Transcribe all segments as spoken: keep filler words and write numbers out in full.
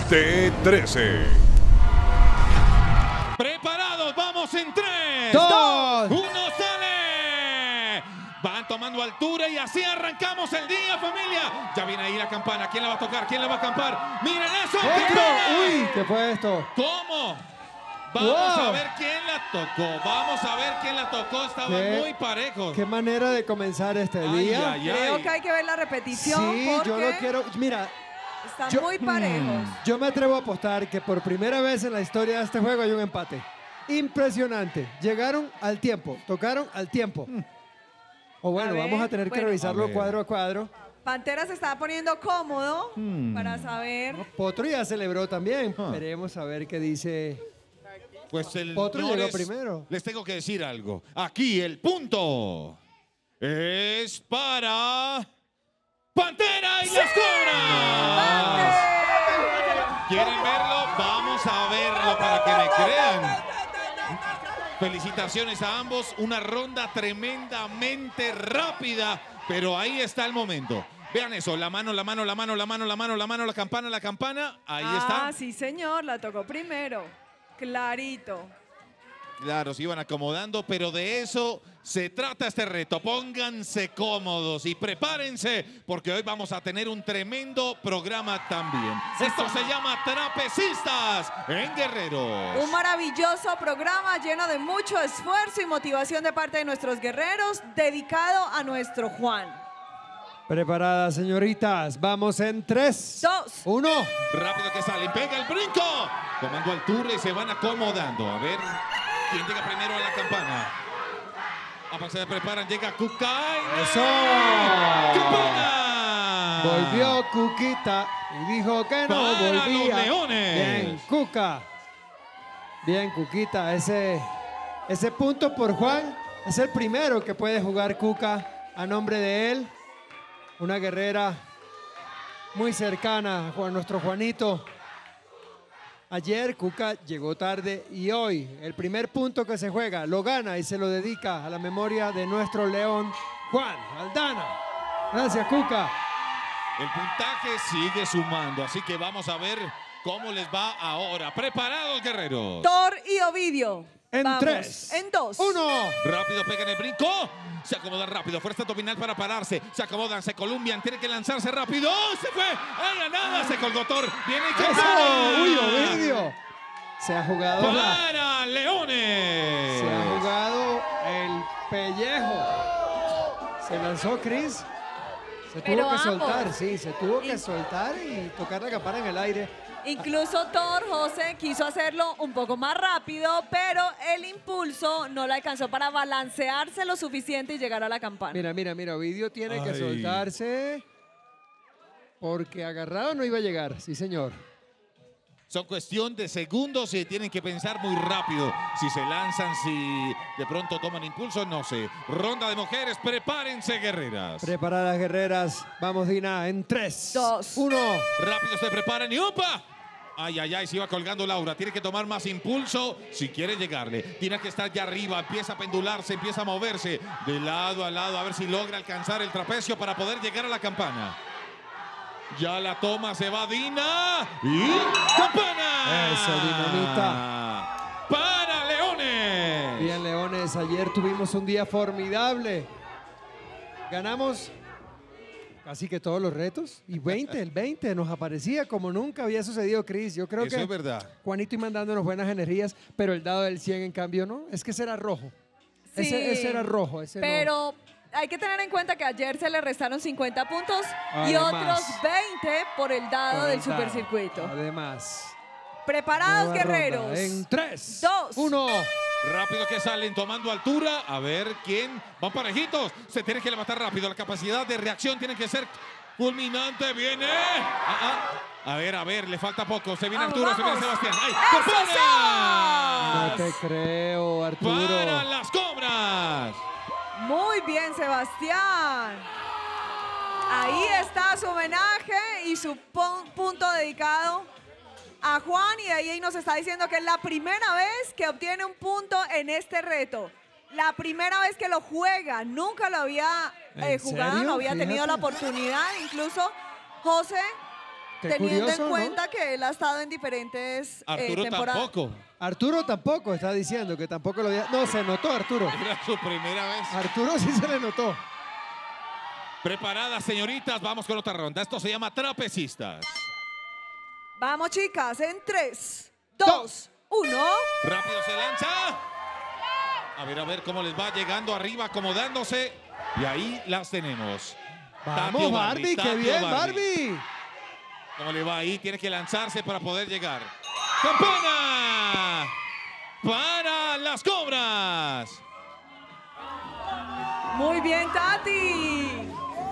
T trece. Preparados, vamos en tres, dos, uno, sale. Van tomando altura y así arrancamos el día, familia. Ya viene ahí la campana. ¿Quién la va a tocar? ¿Quién la va a acampar? ¡Miren eso! ¡Esto! ¡Uy! ¿Qué fue esto? ¿Cómo? Vamos Wow. a ver quién la tocó. Vamos a ver quién la tocó. Estaban ¿Qué? muy parejos. ¿Qué manera de comenzar este Ay, día? ay, ay. Creo que hay que ver la repetición Sí, porque yo lo quiero. Mira, están yo- muy parejos. yo me atrevo a apostar que por primera vez en la historia de este juego hay un empate. Impresionante. Llegaron al tiempo, tocaron al tiempo. O bueno, A ver, vamos a tener que bueno. revisarlo A ver. cuadro a cuadro. Pantera se estaba poniendo cómodo Hmm. para saber. Potro ya celebró también. Ah. Veremos a ver qué dice. Pues el Potro llegó señores, primero. Les tengo que decir algo. Aquí el punto es para Pantera y las Cobras. ¿Quieren verlo? Vamos a verlo para que me crean. Felicitaciones a ambos. Una ronda tremendamente rápida, pero ahí está el momento. Vean eso, la mano, la mano, la mano, la mano, la mano, la mano, la campana, la campana. Ahí Ah, está. sí, señor, la tocó primero. Clarito. Claro, se iban acomodando, pero de eso se trata este reto. Pónganse cómodos y prepárense, porque hoy vamos a tener un tremendo programa también. Esto se llama Trapecistas en Guerreros. Un maravilloso programa lleno de mucho esfuerzo y motivación de parte de nuestros guerreros, dedicado a nuestro Juan. Preparadas, señoritas. Vamos en tres, Dos. uno. Rápido que salen, pega el brinco. Tomando altura y se van acomodando. A ver quién llega primero a la campana. Apa, se preparan, llega Kukai. ¡Eso! ¡Campana! Volvió Cuquita y dijo que no Para volvía. los Leones. Bien, Cuca. Bien, Cuquita. Ese, ese punto por Juan es el primero que puede jugar Cuca a nombre de él. Una guerrera muy cercana a nuestro Juanito. Ayer Cuca llegó tarde y hoy el primer punto que se juega lo gana y se lo dedica a la memoria de nuestro león Juan Aldana. Gracias, Cuca. El puntaje sigue sumando, así que vamos a ver cómo les va ahora. ¿Preparados, guerreros? Thor y Ovidio. En Vamos. tres, En dos. uno. Rápido, pegan el brinco. Se acomodan rápido, fuerza abdominal para pararse. Se acomodan, se columpian, tienen que lanzarse rápido. ¡Oh, se fue! ¡Ay, a nada! Se colgó Thor. Viene ¡Eso! Campana. ¡Uy, Ovidio! Se ha jugado la- ¡Para Leones! se ha jugado el pellejo. Se lanzó Chris. Se Pero tuvo que ambos. soltar, sí, se tuvo que Y- soltar y tocar la campana en el aire. Incluso Thor, José, quiso hacerlo un poco más rápido, pero el impulso no le alcanzó para balancearse lo suficiente y llegar a la campana. Mira, mira, mira, Ovidio tiene que Ay. soltarse porque agarrado no iba a llegar, sí señor. Son cuestión de segundos y tienen que pensar muy rápido. Si se lanzan, si de pronto toman impulso, no sé. Ronda de mujeres, prepárense, guerreras. Preparadas guerreras, vamos Dina, en tres, Dos. uno. Rápido se preparan y ¡opa! Ay, ay, ay, se iba colgando Laura. Tiene que tomar más impulso si quiere llegarle. Tiene que estar ya arriba, empieza a pendularse, empieza a moverse de lado a lado a ver si logra alcanzar el trapecio para poder llegar a la campana. Ya la toma, se va Dina y ¡campana! Eso, dinamita. Para Leones. Bien, Leones, ayer tuvimos un día formidable. Ganamos casi que todos los retos. Y veinte, el veinte nos aparecía como nunca había sucedido, Chris. Yo creo Eso que es verdad. Juanito y mandándonos buenas energías, pero el dado del cien en cambio no. Es que ese era rojo. Sí, Ese, ese era rojo, ese no. pero hay que tener en cuenta que ayer se le restaron cincuenta puntos y Además. otros veinte por el dado Por del el dado. supercircuito. Además. Preparados, nueva guerreros. ronda. En tres, dos, uno. Rápido que salen tomando altura. A ver quién. Van parejitos. Se tiene que levantar rápido. La capacidad de reacción tiene que ser fulminante. Viene. Ah, ah. A ver, a ver. Le falta poco. Se viene Vamos, Arturo. Se viene vamos. Sebastián. ¡Ay! ¡Eso No ¡Campana! te creo, Arturo. Para las Cobras. Muy bien, Sebastián. Ahí está su homenaje y su pun- punto dedicado a Juan, y de ahí nos está diciendo que es la primera vez que obtiene un punto en este reto. La primera vez que lo juega, nunca lo había eh, ¿En jugado, serio? no había tenido la Fíjate. oportunidad. Incluso José Qué Teniendo curioso, en ¿no? cuenta que él ha estado en diferentes eh, Arturo temporadas. tampoco. Arturo tampoco está diciendo que tampoco lo había... No, se notó Arturo. Era su primera vez. Arturo sí se le notó. Preparadas, señoritas, vamos con otra ronda. Esto se llama trapecistas. Vamos, chicas, en tres, dos, uno. Rápido se lanza. A ver, a ver cómo les va llegando arriba, acomodándose. Y ahí las tenemos. Vamos, Tapio Barbie, qué Tapio bien, Barbie. ¿Cómo le va ahí? Tiene que lanzarse para poder llegar. ¡Campana! Para las cobras. Muy bien, Tati.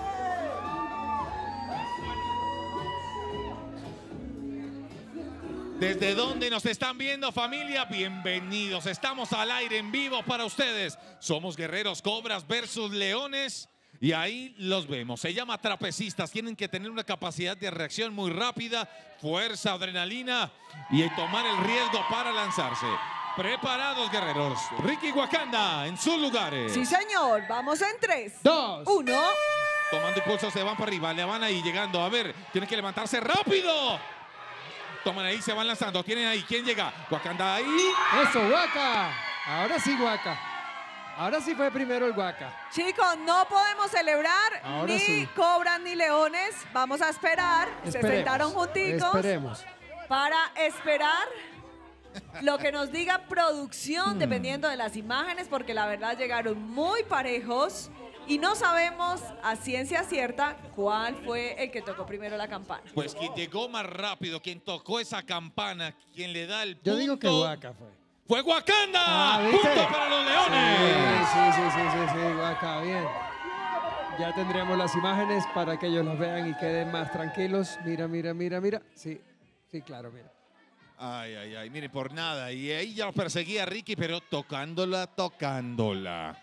¿Desde dónde nos están viendo, familia? Bienvenidos. Estamos al aire en vivo para ustedes. Somos Guerreros Cobras versus Leones. Y ahí los vemos. Se llama trapecistas. Tienen que tener una capacidad de reacción muy rápida, fuerza, adrenalina y tomar el riesgo para lanzarse. Preparados, guerreros. Ricky Wakanda en sus lugares. Sí, señor. Vamos en tres, Dos. uno. Tomando impulso se van para arriba. Le van ahí llegando. A ver, tienen que levantarse rápido. Toman ahí, se van lanzando. Tienen ahí. ¿Quién llega? Wakanda ahí. Eso, Waka. Ahora sí, Waka. Ahora sí fue primero el Waka. Chicos, no podemos celebrar Ahora ni sí. cobras ni leones. Vamos a esperar. Se Esperemos, sentaron junticos Esperemos. para esperar lo que nos diga producción, Hmm. dependiendo de las imágenes, porque la verdad llegaron muy parejos y no sabemos a ciencia cierta cuál fue el que tocó primero la campana. Pues quien llegó más rápido, quien tocó esa campana, quien le da el punto. Yo digo que Waka fue. ¡Fue Wakanda! Ah, ¿viste? ¡Punto para los Sí, Leones! sí, sí, sí, sí, sí, Waka, bien. Ya tendremos las imágenes para que ellos las vean y queden más tranquilos. Mira, mira, mira, mira. Sí, sí, claro, mira. Ay, ay, ay, mire, por nada. Y ahí ya lo perseguía Ricky, pero tocándola, tocándola.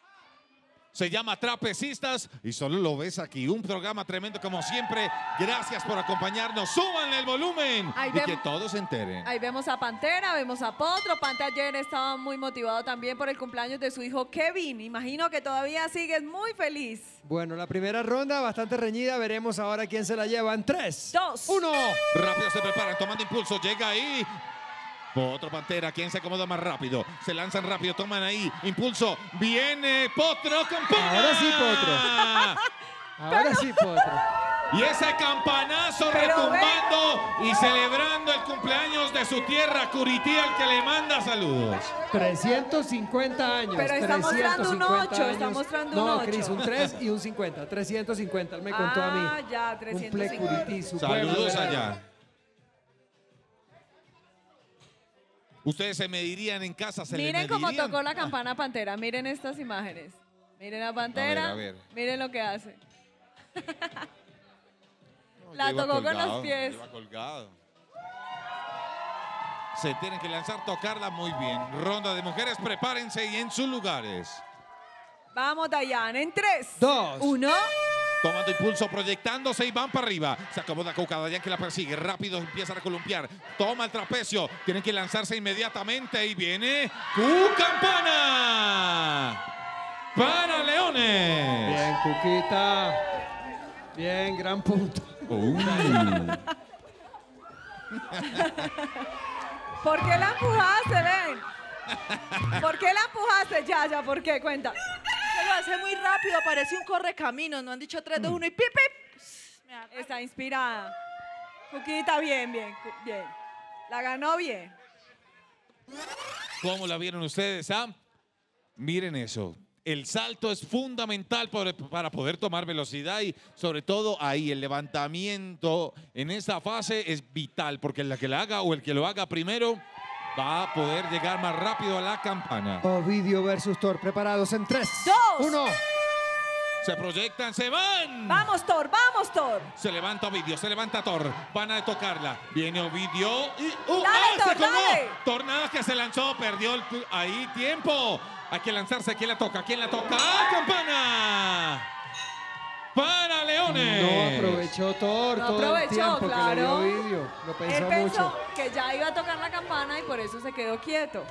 Se llama Trapecistas y solo lo ves aquí. Un programa tremendo como siempre. Gracias por acompañarnos. Súbanle el volumen Ahí y vem- que todos se enteren. Ahí vemos a Pantera, vemos a Potro. Pantera ayer estaba muy motivado también por el cumpleaños de su hijo Kevin. Imagino que todavía sigues muy feliz. Bueno, la primera ronda bastante reñida. Veremos ahora quién se la lleva en tres, Dos. uno. Rápido se preparan, tomando impulso. Llega ahí. Potro, Pantera, ¿quién se acomoda más rápido? Se lanzan rápido, toman ahí. Impulso. Viene Potro, campana. Ahora sí, Potro. Ahora sí, Potro. Y ese campanazo Pero retumbando y celebrando el cumpleaños de su tierra, Curití, al que le manda saludos. trescientos cincuenta años. Pero está mostrando un trescientos cincuenta ocho, está años. mostrando un No, ocho. Cris, un tres y un cincuenta. trescientos cincuenta, él me contó a Ah, mí. ya, Cumple trescientos cincuenta. Curití, su pueblo Saludos guerrero. allá. Ustedes se medirían en casa, se Miren le cómo medirían. tocó la campana Pantera. Miren estas imágenes. Miren a Pantera. A ver, a ver. Miren lo que hace. No, La lleva tocó con colgado, los pies. lleva colgado. Se tienen que lanzar, tocarla muy bien. Ronda de mujeres, prepárense y en sus lugares. Vamos, Dayan, en tres, Dos. uno. Tomando impulso, proyectándose y van para arriba. Se acomoda Cuca, Dayan que la persigue. Rápido empieza a columpiar. Toma el trapecio. Tienen que lanzarse inmediatamente y viene Cucampana para Leones. Bien, Cuquita. Bien, gran punto. Uh. ¿Por qué la empujaste, ven? ¿Por qué la empujaste? Ya, ya, ¿por qué? Cuenta. Se lo hace muy rápido, parece un correcaminos. No han dicho tres, dos, uno y pip, pip. Me da- Está inspirada. Cuquita, bien, bien, cu- bien. La ganó bien. ¿Cómo la vieron ustedes? ah? Miren eso. El salto es fundamental por- para poder tomar velocidad y sobre todo ahí el levantamiento en esa fase es vital porque el que la haga o el que lo haga primero va a poder llegar más rápido a la campana. Ovidio versus Thor. Preparados en tres, Dos. uno. Se proyectan, se van. Vamos, Thor, vamos, Thor. Se levanta Ovidio, se levanta Thor. Van a tocarla. Viene Ovidio y... ¡Uh! Dale, ¡Ah, Thor, se colgó! dale. Thor nada más que se lanzó, perdió el tu- ahí tiempo. Hay que lanzarse. ¿Quién la toca? ¿Quién la toca? ¡Ah, campana! Para Leones. No aprovechó Thor No todo aprovechó, el tiempo que le dio claro. Ovidio. Lo Él pensó pensó mucho. que ya iba a tocar la campana y por eso se quedó quieto.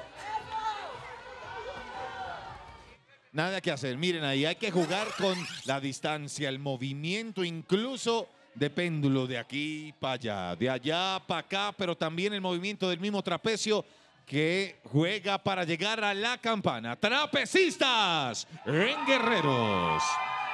Nada que hacer. Miren ahí, hay que jugar con la distancia, el movimiento, incluso de péndulo de aquí para allá, de allá para acá, pero también el movimiento del mismo trapecio que juega para llegar a la campana. Trapecistas en Guerreros.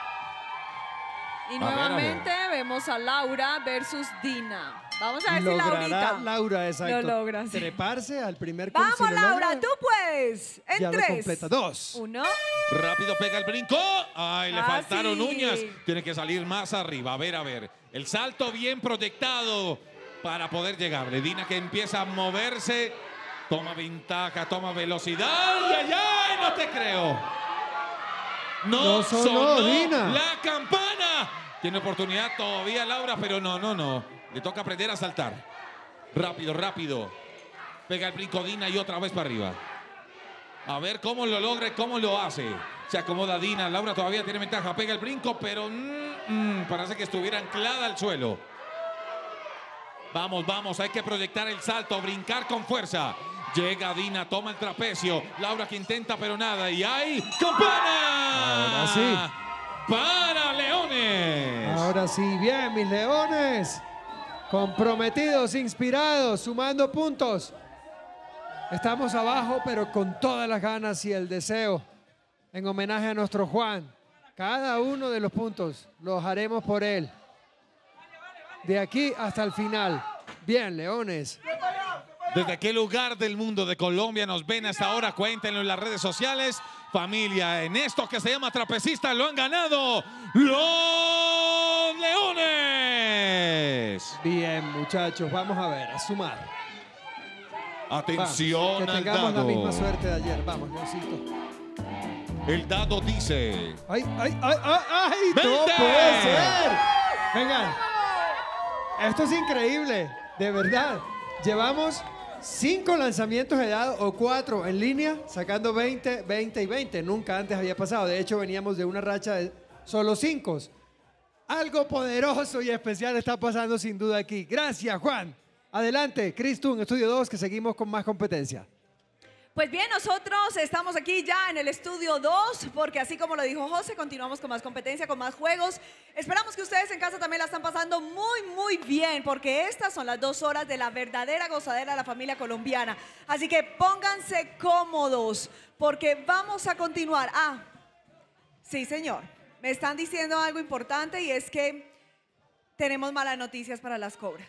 Y A ver, a nuevamente vemos a Laura versus Dina. Vamos a ver si Logrará Laurita Laura, exacto, lo logra. sí. treparse al primer cum. Vamos, Si lo Laura, logra, tú puedes. En ya lo tres. completa. Dos. Uno. Rápido pega el brinco. Ay, le Ah, faltaron sí. uñas. Tiene que salir más arriba. A ver, a ver. El salto bien proyectado para poder llegarle. Dina que empieza a moverse. Toma ventaja, toma velocidad. ¡Ay, ay, ay! No te creo. No, No sonó, sonó Dina. la campana. Tiene oportunidad todavía Laura, pero no, no, no. Le toca aprender a saltar. Rápido, rápido. Pega el brinco Dina y otra vez para arriba. A ver cómo lo logra y cómo lo hace. Se acomoda Dina. Laura todavía tiene ventaja. Pega el brinco, pero mm, mm, parece que estuviera anclada al suelo. Vamos, vamos. Hay que proyectar el salto, brincar con fuerza. Llega Dina, toma el trapecio. Laura que intenta, pero nada. Y hay campana. Ahora sí. Para Leones. Ahora sí, bien, mis leones. Comprometidos, inspirados, sumando puntos. Estamos abajo, pero con todas las ganas y el deseo. En homenaje a nuestro Juan. Cada uno de los puntos los haremos por él. De aquí hasta el final. Bien, leones. ¿Desde qué lugar del mundo de Colombia nos ven hasta ahora? Cuéntenlo en las redes sociales. Familia, en esto que se llama Trapecistas lo han ganado los Leones. Bien, muchachos, vamos a ver, a sumar. Atención Vamos, que al tengamos la dado. misma suerte de ayer. Vamos, Leoncito. El dado dice... ¡Ay, ay, ay, ay! ay ¡No ¡Veinte! puede ser! Vengan. Esto es increíble, de verdad. Llevamos cinco lanzamientos de dado o cuatro en línea, sacando veinte, veinte y veinte. Nunca antes había pasado. De hecho, veníamos de una racha de solo cinco. Algo poderoso y especial está pasando sin duda aquí. Gracias, Juan. Adelante, Chris Tun, Estudio dos, que seguimos con más competencia. Pues bien, nosotros estamos aquí ya en el estudio dos, porque así como lo dijo José, continuamos con más competencia, con más juegos. Esperamos que ustedes en casa también la están pasando muy, muy bien, porque estas son las dos horas de la verdadera gozadera de la familia colombiana. Así que pónganse cómodos, porque vamos a continuar. Ah, sí, señor. Me están diciendo algo importante y es que tenemos malas noticias para las cobras.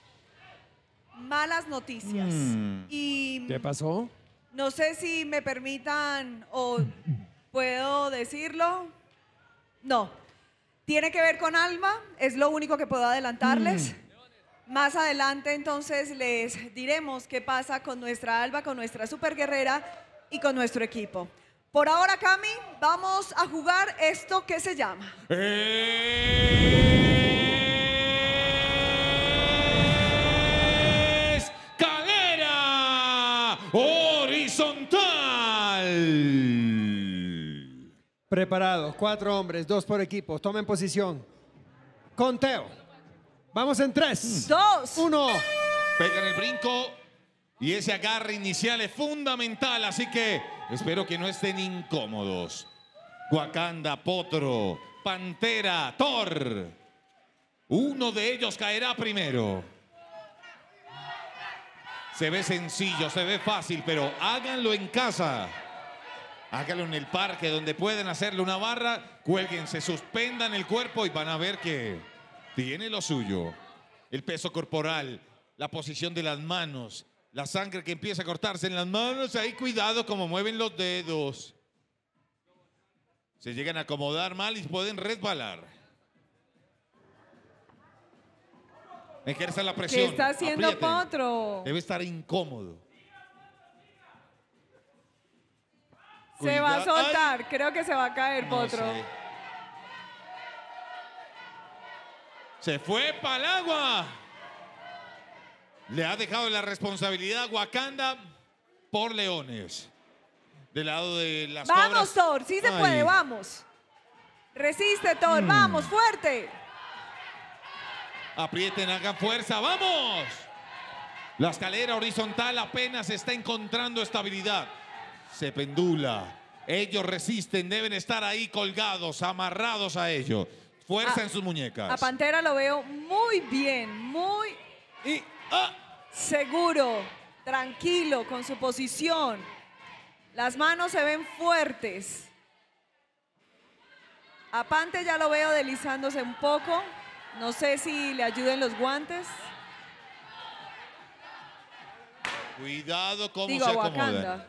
Malas noticias. Mm. Y ¿Qué pasó? no sé si me permitan o puedo decirlo. No. Tiene que ver con Alma, es lo único que puedo adelantarles. Más adelante entonces les diremos qué pasa con nuestra Alba, con nuestra super guerrera y con nuestro equipo. Por ahora, Cami, vamos a jugar esto que se llama Escalera horizontal. Preparados, cuatro hombres, dos por equipo. Tomen posición. Conteo. Vamos en tres, dos. uno. Pegan el brinco y ese agarre inicial es fundamental, así que espero que no estén incómodos. Wakanda, Potro, Pantera, Thor. Uno de ellos caerá primero. Se ve sencillo, se ve fácil, pero háganlo en casa. Háganlo en el parque donde pueden hacerle una barra. Cuélguense, suspendan el cuerpo y van a ver que tiene lo suyo. El peso corporal, la posición de las manos, la sangre que empieza a cortarse en las manos. Ahí cuidado como mueven los dedos. Se llegan a acomodar mal y pueden resbalar. Ejerza la presión. ¿Qué está haciendo aprieten. Potro? Debe estar incómodo. Se va a Cuidado. soltar, creo que se va a caer, No Potro. sé. Se fue para el agua. Le ha dejado la responsabilidad a Wakanda por Leones. Del lado de las Vamos, cobras. Thor, sí se Ay. puede, vamos. Resiste, Thor, vamos, fuerte. Aprieten, hagan fuerza, ¡vamos! La escalera horizontal apenas está encontrando estabilidad. Se pendula. Ellos resisten, deben estar ahí colgados, amarrados a ello. Fuerza A- en sus muñecas. A Pantera lo veo muy bien, muy Y, ah, seguro, tranquilo con su posición. Las manos se ven fuertes. A Pante ya lo veo deslizándose un poco. No sé si le ayuden los guantes. cuidado cómo Digo, se a acomoda. Wakanda.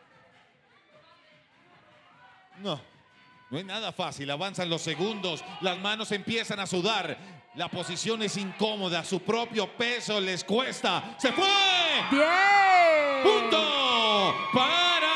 No, no es nada fácil. Avanzan los segundos, las manos empiezan a sudar. La posición es incómoda, su propio peso les cuesta. ¡Se fue! ¡Bien! ¡Punto para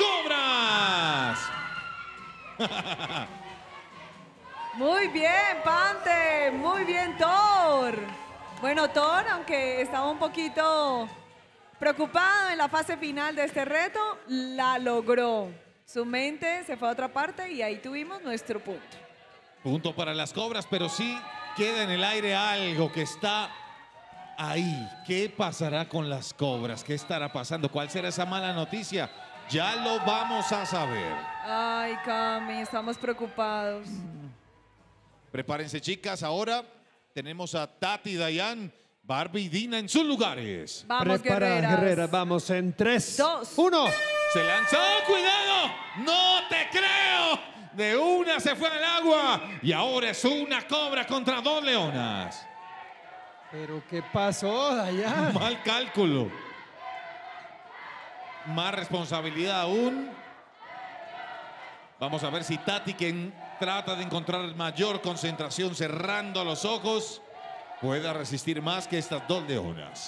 las cobras! Muy bien, Pante. Muy bien, Thor. Bueno, Thor, aunque estaba un poquito preocupado en la fase final de este reto, la logró. Su mente se fue a otra parte y ahí tuvimos nuestro punto. Punto para las cobras, pero sí queda en el aire algo que está ahí. ¿Qué pasará con las cobras? ¿Qué estará pasando? ¿Cuál será esa mala noticia? Ya lo vamos a saber. Ay, Cami, estamos preocupados. Prepárense, chicas. Ahora tenemos a Tati, Dayan, Barbie y Dina en sus lugares. Vamos, Preparadas, guerreras. guerreras. Vamos en tres, Dos. uno. Se lanzó, cuidado, no te creo. De una se fue al agua y ahora es una cobra contra dos leonas. Pero ¿qué pasó, Dayan? Mal cálculo. Más responsabilidad aún. Vamos a ver si Tati, quien trata de encontrar mayor concentración cerrando los ojos, pueda resistir más que estas dos leonas.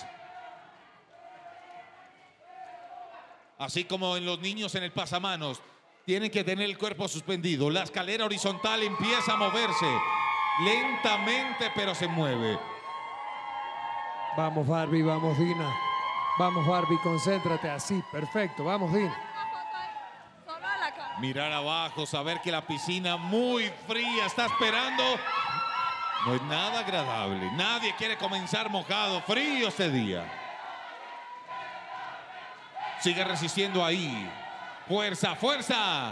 Así como en los niños en el pasamanos, tienen que tener el cuerpo suspendido. La escalera horizontal empieza a moverse lentamente, pero se mueve. Vamos, Barbie, vamos, Dina. Vamos, Barbie, concéntrate. Así, perfecto. Vamos, Dina. Mirar abajo, saber que la piscina muy fría está esperando. No es nada agradable. Nadie quiere comenzar mojado, frío este día. Sigue resistiendo ahí. Fuerza, fuerza.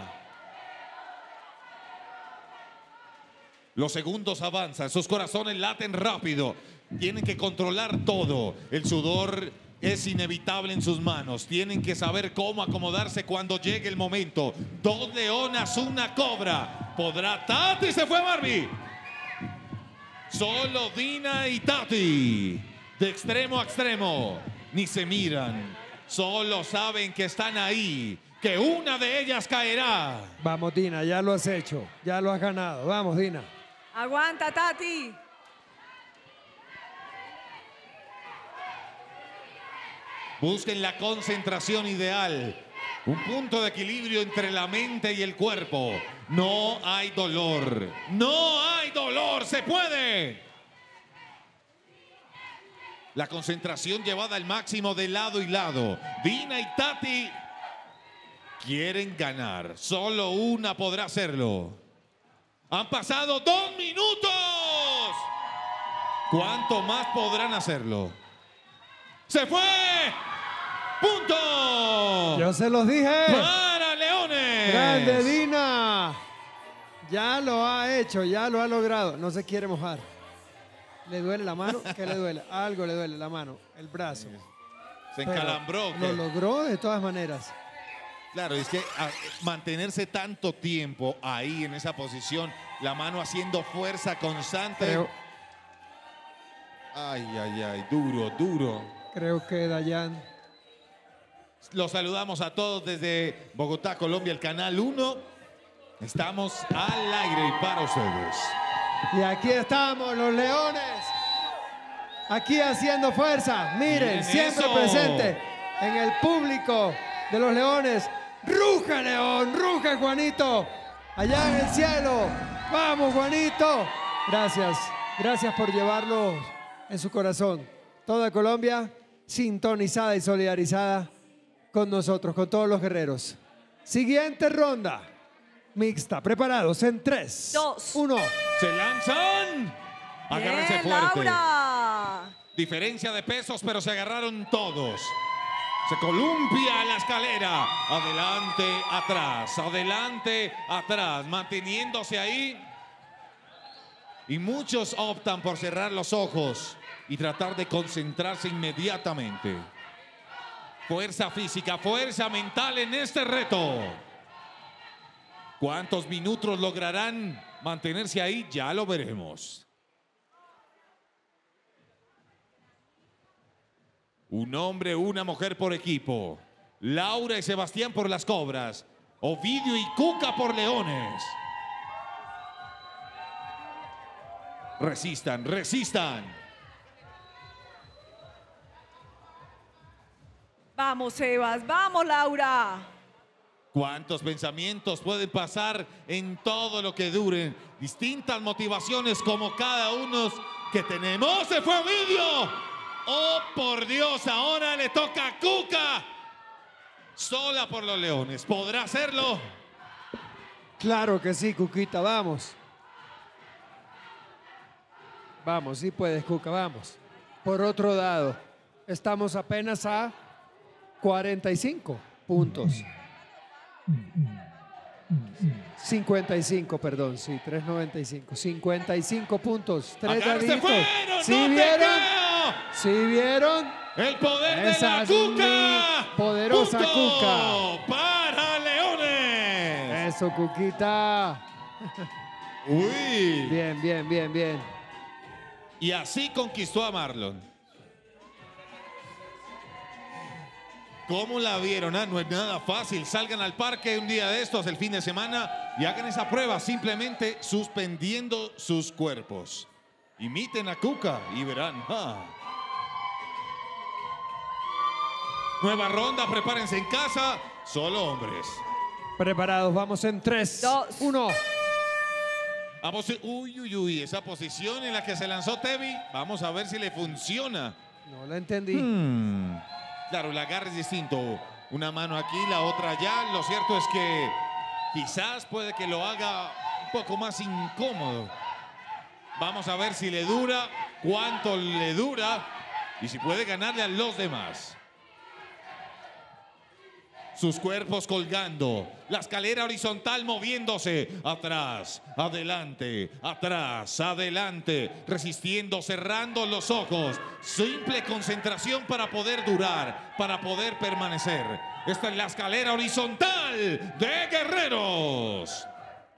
Los segundos avanzan, sus corazones laten rápido. Tienen que controlar todo. El sudor es inevitable en sus manos. Tienen que saber cómo acomodarse cuando llegue el momento. Dos leonas, una cobra. ¿Podrá Tati? Se fue Barbie. Solo Dina y Tati. De extremo a extremo. Ni se miran. Solo saben que están ahí. Que una de ellas caerá. Vamos, Dina, ya lo has hecho. Ya lo has ganado. Vamos, Dina. Aguanta, Tati. Busquen la concentración ideal. Un punto de equilibrio entre la mente y el cuerpo. No hay dolor. No hay dolor. Se puede. La concentración llevada al máximo de lado y lado. Dina y Tati quieren ganar. Solo una podrá hacerlo. Han pasado dos minutos. ¿Cuánto más podrán hacerlo? ¡Se fue! ¡Punto! Yo se los dije. ¡Para Leones! Grande, Dina. Ya lo ha hecho, ya lo ha logrado. No se quiere mojar. ¿Le duele la mano? ¿Qué le duele? Algo le duele, la mano, el brazo. Se Pero encalambró. Lo ¿qué? logró de todas maneras. Claro, es que a, mantenerse tanto tiempo ahí en esa posición, la mano haciendo fuerza constante. Creo, Ay, ay, ay, duro, duro. creo que Dayan. Los saludamos a todos desde Bogotá, Colombia, el Canal uno. Estamos al aire y para ustedes. Y aquí estamos, los leones. Aquí haciendo fuerza. Miren, Miren siempre eso. presente en el público de los leones. ¡Ruge, León! ¡Ruge, Juanito! Allá en el cielo. ¡Vamos, Juanito! Gracias. Gracias por llevarlo en su corazón. Toda Colombia sintonizada y solidarizada con nosotros, con todos los guerreros. Siguiente ronda. Mixta. Preparados en tres, Dos. uno. ¡Se lanzan! Agárrense Bien, fuerte. Laura. Diferencia de pesos, pero se agarraron todos. Se columpia la escalera. Adelante, atrás. Adelante, atrás. Manteniéndose ahí. Y muchos optan por cerrar los ojos y tratar de concentrarse inmediatamente. Fuerza física, fuerza mental en este reto. ¿Cuántos minutos lograrán mantenerse ahí? Ya lo veremos. Un hombre, una mujer por equipo. Laura y Sebastián por las Cobras. Ovidio y Cuca por Leones. Resistan, resistan. Vamos, Sebas. Vamos, Laura. ¿Cuántos pensamientos pueden pasar en todo lo que duren? Distintas motivaciones como cada uno que tenemos. ¡Se fue Ovidio! ¡Oh, por Dios! Ahora le toca a Cuca. Sola por los Leones. ¿Podrá hacerlo? Claro que sí, Cuquita, vamos. Vamos, sí puedes, Cuca, vamos. Por otro lado, estamos apenas a cuarenta y cinco puntos. cincuenta y cinco, perdón, sí, tres noventa y cinco. cincuenta y cinco puntos, tres Acá se daditos. fueron, ¿Sí no te vieron? creo. ¿Sí vieron? El poder Esa de es la mi Cuca. poderosa Punto Cuca. para Leones. Eso, Cuquita. Uy. Bien, bien, bien, bien. Y así conquistó a Marlon. ¿Cómo la vieron? Ah, no es nada fácil. Salgan al parque un día de estos, el fin de semana, y hagan esa prueba simplemente suspendiendo sus cuerpos. Imiten a Cuca y verán. Ah. Nueva ronda, prepárense en casa. Solo hombres. Preparados, vamos en tres, Dos. uno. Vamos, uy, uy, uy, esa posición en la que se lanzó Tevi, vamos a ver si le funciona. No la entendí. Hmm. Claro, el agarre es distinto. Una mano aquí, la otra allá. Lo cierto es que quizás puede que lo haga un poco más incómodo. Vamos a ver si le dura, cuánto le dura y si puede ganarle a los demás. Sus cuerpos colgando, la escalera horizontal moviéndose, atrás, adelante, atrás, adelante, resistiendo, cerrando los ojos. Simple concentración para poder durar, para poder permanecer. Esta es la escalera horizontal de guerreros.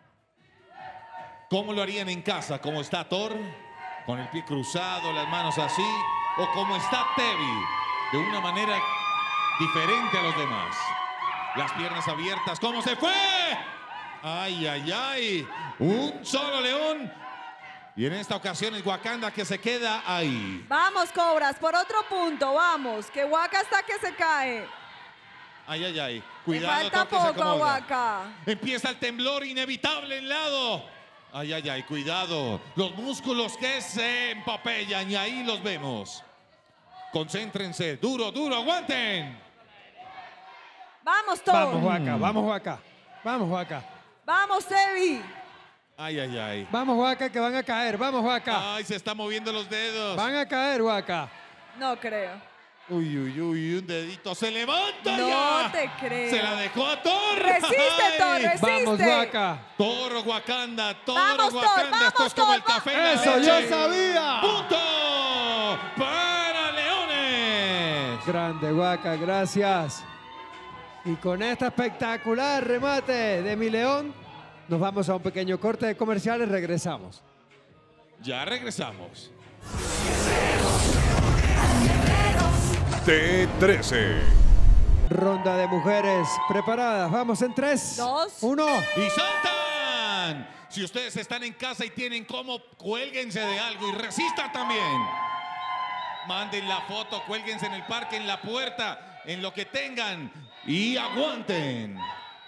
¿Cómo lo harían en casa? ¿Cómo está Thor? Con el pie cruzado, las manos así. ¿O cómo está Tevi? De una manera diferente a los demás. Las piernas abiertas. ¿Cómo se fue? Ay, ay, ay. Un solo león. Y en esta ocasión es Wakanda que se queda ahí. Vamos, Cobras, por otro punto. Vamos, que Waka está que se cae. Ay, ay, ay. Le Cuidado, falta Thor, que se poco a acomoda. Waka. Empieza el temblor inevitable en lado. Ay, ay, ay, cuidado. Los músculos que se empapellan y ahí los vemos. Concéntrense. Duro, duro, aguanten. Vamos, Thor. Vamos, Waka, vamos, Waka. Vamos, Waka. Vamos, Tevi. Ay, ay, ay. Vamos, Waka, que van a caer. Vamos, Waka. Ay, se está moviendo los dedos. Van a caer, Waka. No creo. Uy, uy, uy, un dedito. ¡Se levanta No ya! te creo. Se la dejó a Thor. Resiste, Ay. Thor, resiste. Vamos, Waka. Thor, Wakanda, Thor, Vamos, Thor, Wakanda. Esto es vamos, como Thor, el café en la Eso, leche. yo sabía. ¡Punto para Leones! Grande, Waka, gracias. Y con este espectacular remate de mi león, nos vamos a un pequeño corte de comerciales. Regresamos. Ya regresamos. T trece. Ronda de mujeres preparadas. Vamos en tres, Dos. uno. ¡Y saltan! Si ustedes están en casa y tienen como, cuélguense de algo y resistan también. Manden la foto, cuélguense en el parque, en la puerta, en lo que tengan y aguanten.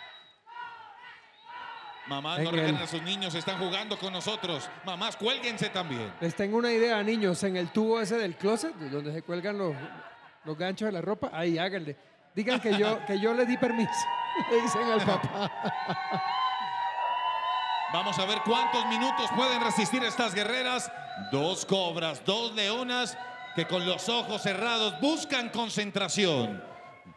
Mamás, no En el- regalen a sus niños, están jugando con nosotros. Mamás, cuélguense también. Les tengo una idea, niños. En el tubo ese del closet, donde se cuelgan los, los ganchos de la ropa, ahí háganle. Digan que yo, que yo les di permiso. Le dicen al papá. Vamos a ver cuántos minutos pueden resistir estas guerreras. Dos cobras, dos leonas que con los ojos cerrados buscan concentración.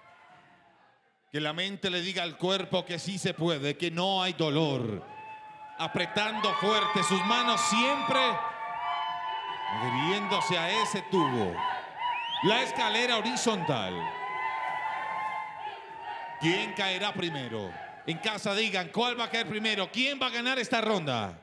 Que la mente le diga al cuerpo que sí se puede, que no hay dolor. apretando fuerte, sus manos siempre adhiriéndose a ese tubo. La escalera horizontal. ¿Quién caerá primero? En casa digan, ¿cuál va a caer primero? ¿Quién va a ganar esta ronda?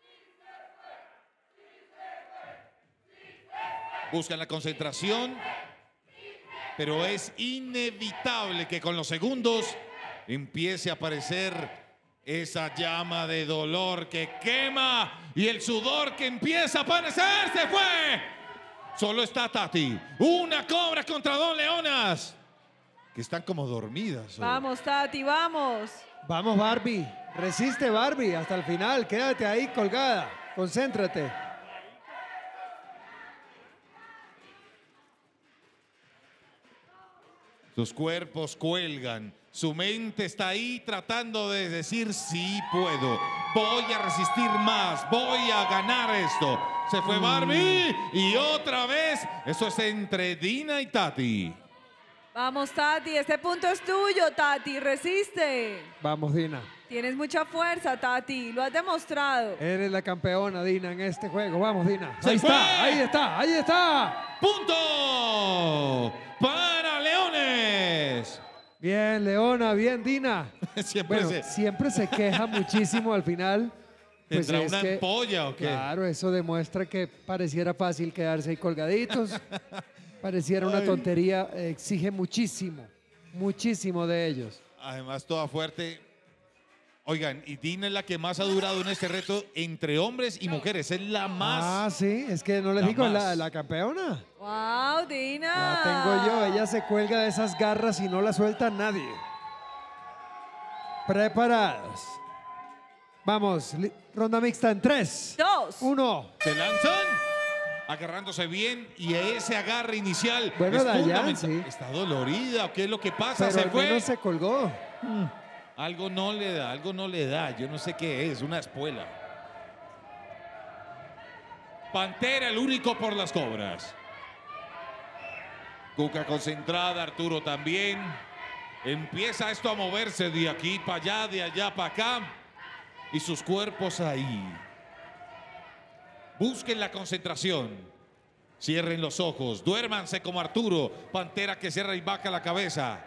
Buscan la concentración, pero es inevitable que con los segundos empiece a aparecer esa llama de dolor que quema y el sudor que empieza a aparecer. ¡Se fue! Solo está Tati. Una cobra contra dos leonas que están como dormidas. Vamos, Tati, vamos. Vamos, Barbie. Resiste, Barbie, hasta el final. Quédate ahí colgada. Concéntrate. Sus cuerpos cuelgan. Su mente está ahí tratando de decir, sí puedo. Voy a resistir más. Voy a ganar esto. Se fue Barbie. Y otra vez, eso es entre Dina y Tati. Vamos, Tati, este punto es tuyo, Tati, resiste. Vamos, Dina. Tienes mucha fuerza, Tati, lo has demostrado. Eres la campeona, Dina, en este juego. Vamos, Dina. ¡Se Ahí fue! está, ahí está, ahí está. ¡Punto! ¡Para Leones! Bien, Leona, bien, Dina. Siempre Bueno, se... siempre se queja muchísimo al final. Pues ¿Tendrá es una que, ampolla o qué? Claro, eso demuestra que pareciera fácil quedarse ahí colgaditos. Pareciera una tontería, eh, exige muchísimo, muchísimo de ellos. Además, toda fuerte. Oigan, y Dina es la que más ha durado en este reto entre hombres y mujeres. Es la más. Ah, sí, es que no les La digo, más. la, la campeona. ¡Wow, Dina! La tengo yo, ella se cuelga de esas garras y no la suelta nadie. Preparados. Vamos, li- ronda mixta en tres, Dos. uno. Se lanzan, agarrándose bien. Y ese agarre inicial Bueno, es Dayan, fundamental. sí. ¿Está dolorida o qué es lo que pasa? Pero Se al fue. menos se colgó. Algo no le da, algo no le da. Yo no sé qué es, una espuela. Pantera, el único por las cobras. Cuca concentrada, Arturo también. Empieza esto a moverse de aquí para allá, de allá para acá. Y sus cuerpos ahí. Busquen la concentración. Cierren los ojos, duérmanse como Arturo. Pantera que cierra y baja la cabeza.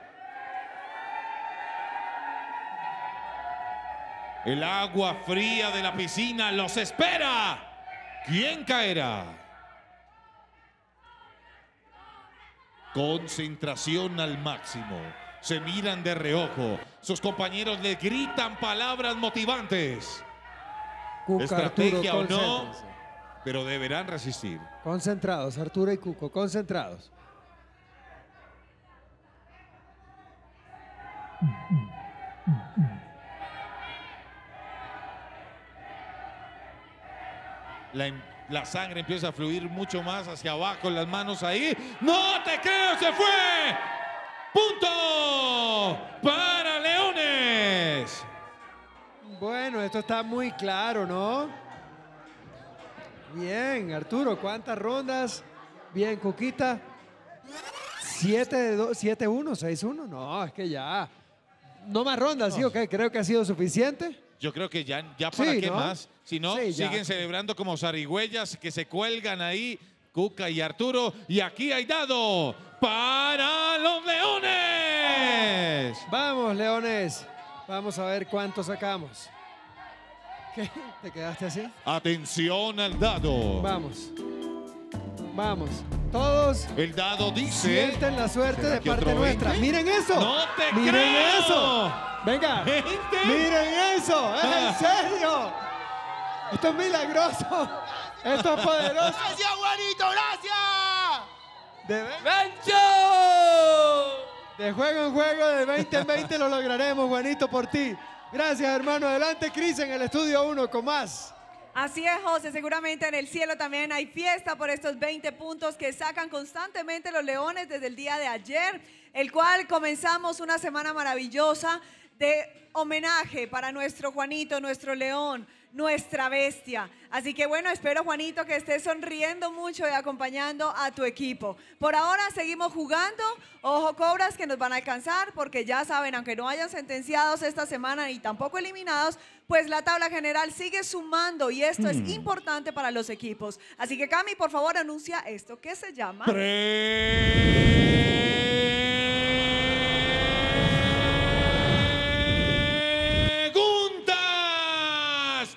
El agua fría de la piscina los espera. ¿Quién caerá? Concentración al máximo. Se miran de reojo. Sus compañeros le gritan palabras motivantes. Cuca, Estrategia Arturo, o no, concéntrense. pero deberán resistir. Concentrados, Arturo y Cuco, concentrados. La, em- la sangre empieza a fluir mucho más hacia abajo, las manos ahí. ¡No te creo! ¡Se fue! ¡Punto! ¡Para Leones! Bueno, esto está muy claro, ¿no? Bien, Arturo, ¿cuántas rondas? Bien, Cuquita. siete uno, seis uno. No, es que ya. No más rondas, ¿sí o qué? Creo que ha sido suficiente. Yo creo que ya, ya para Sí, qué ¿no? más. Si no, Sí, ya. siguen celebrando como zarigüeyas que se cuelgan ahí, Cuca y Arturo. Y aquí hay dado para los Leones. Vamos, Leones. Vamos a ver cuánto sacamos. ¿Qué? ¿Te quedaste así? Atención al dado. Vamos. Vamos. Todos El dado dice... sienten la suerte ¿Será de que parte otro nuestra. veinte? ¡Miren eso! ¡No te ¡Miren creo! eso! ¡Venga! ¿veinte? ¡Miren eso! ¡Es en serio! ¡Esto es milagroso! ¡Esto es poderoso! ¡Gracias, Juanito! ¡Gracias! De, ve- ¡Gancho! de juego en juego, de veinte en veinte lo lograremos, Juanito, por ti. Gracias, hermano. Adelante, Cris, en el estudio uno con más. Así es, José. Seguramente en el cielo también hay fiesta por estos veinte puntos que sacan constantemente los Leones desde el día de ayer, el cual comenzamos una semana maravillosa de homenaje para nuestro Juanito, nuestro León, nuestra bestia. Así que bueno, espero, Juanito, que estés sonriendo mucho y acompañando a tu equipo. Por ahora seguimos jugando. Ojo, cobras que nos van a alcanzar porque ya saben, aunque no hayan sentenciados esta semana ni tampoco eliminados, pues la tabla general sigue sumando y esto es importante para los equipos. Así que, Cami, por favor, anuncia esto que se llama... Preguntas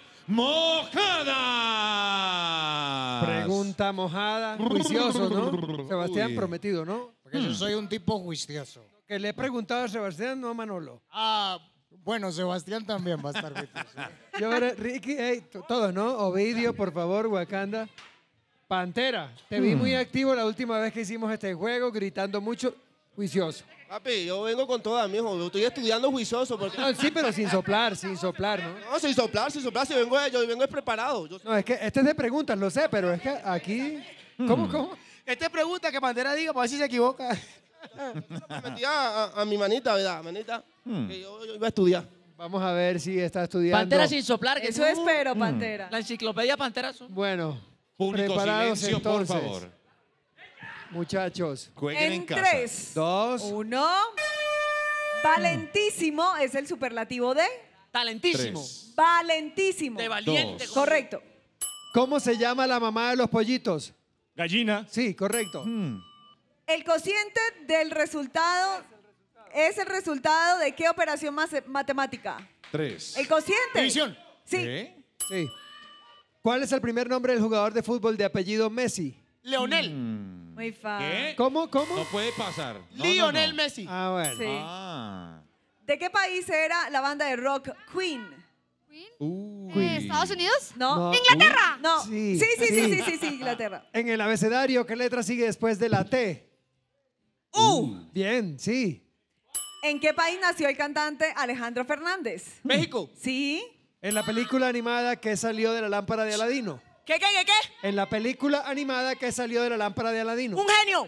mojadas. Pregunta mojada. Juicioso, ¿no? Sebastián, Uy. prometido, ¿no? Porque yo soy un tipo juicioso. Que le he preguntado a Sebastián, no a Manolo. Ah, bueno, Sebastián también va a estar juicioso. Yo, veré, Ricky, hey, t- todos, ¿no? Ovidio, por favor, Wakanda. Pantera, te vi muy activo la última vez que hicimos este juego, gritando mucho, juicioso. Papi, yo vengo con toda, mijo. Yo estoy estudiando juicioso porque... No, sí, pero sin soplar, sin soplar, ¿no? No, sin soplar, sin soplar. Si vengo, yo vengo preparado. Yo... No, es que este es de preguntas, lo sé, pero es que aquí... ¿Cómo, cómo? Este pregunta que Pantera diga para ver si se equivoca. Me metí a, a- a mi manita, ¿verdad? Manita, que yo, yo iba a estudiar. Vamos a ver si está estudiando. Pantera sin soplar. Que Eso tú- espero, Pantera. La enciclopedia Pantera. son- Bueno, Público, preparados silencio, entonces, por favor. muchachos. Jueguen en, En casa. tres, Dos. uno. Valentísimo es el superlativo de... Talentísimo. Tres. Valentísimo. De valiente. Dos. Correcto. ¿Cómo se llama la mamá de los pollitos? Gallina. Sí, correcto. El cociente del resultado es el resultado de qué operación mase- matemática. Tres. El cociente. División. Sí. ¿Qué? Sí. ¿Cuál es el primer nombre del jugador de fútbol de apellido Messi? Leonel. Muy fácil. ¿Qué? ¿Cómo, cómo? No puede pasar. No, no, Lionel no. Messi. Ah, bueno. Sí. Ah. ¿De qué país era la banda de rock Queen? Uy. Eh, ¿Estados Unidos? ¿No? No. ¡Inglaterra! No. Sí, Sí, sí, sí, sí. sí, sí, sí, Inglaterra. En el abecedario, ¿qué letra sigue después de la T? U. Bien, sí. ¿En qué país nació el cantante Alejandro Fernández? México. Sí. En la película animada que salió de la lámpara de Aladino. ¿Qué, qué, qué, qué? En la película animada que salió de la lámpara de Aladino. Un genio.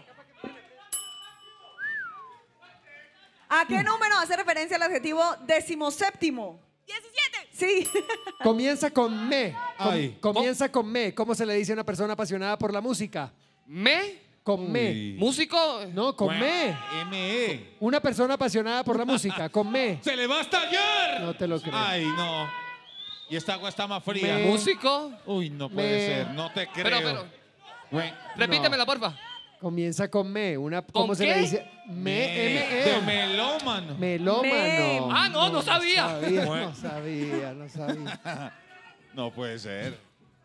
¿A qué número hace referencia el adjetivo decimoséptimo? diecisiete. Sí. Comienza con me. Com- Ay. comienza con me. ¿Cómo se le dice a una persona apasionada por la música? Me. Con me. Uy. Músico. No, con me. M E. Una persona apasionada por la música. Con me. ¡Se le va a estallar! No te lo creo. Ay, no. Y esta agua está más fría. Me- Músico. Uy, no puede Me- ser. No te creo. Pero, pero. Güey. Repítemela, porfa. Comienza con me. Una, ¿Cómo ¿Con se qué? le dice? Me, De M, E. melómano. Melómano. Ah, no, no sabía. No sabía, Bueno. no sabía, no sabía. No puede ser.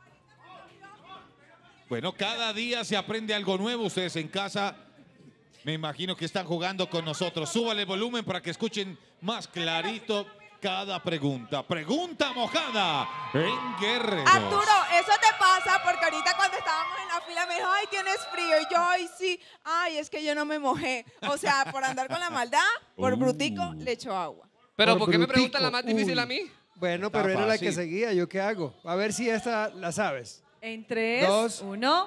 Bueno, cada día se aprende algo nuevo. Ustedes en casa, me imagino que están jugando con nosotros. Súbale el volumen para que escuchen más clarito cada pregunta. Pregunta mojada en Guerreros. Arturo, eso te pasa porque ahorita cuando estábamos en la fila me dijo, ay, tienes frío. Y yo, ay, sí. Ay, es que yo no me mojé. O sea, por andar con la maldad, por Uh. brutico, le echo agua. Pero, Por ¿por qué me brutico. preguntan la más difícil Uy. a mí? Bueno, Está pero era la que fácil. seguía. ¿Yo qué hago? A ver si esta la sabes. En tres, Dos. uno.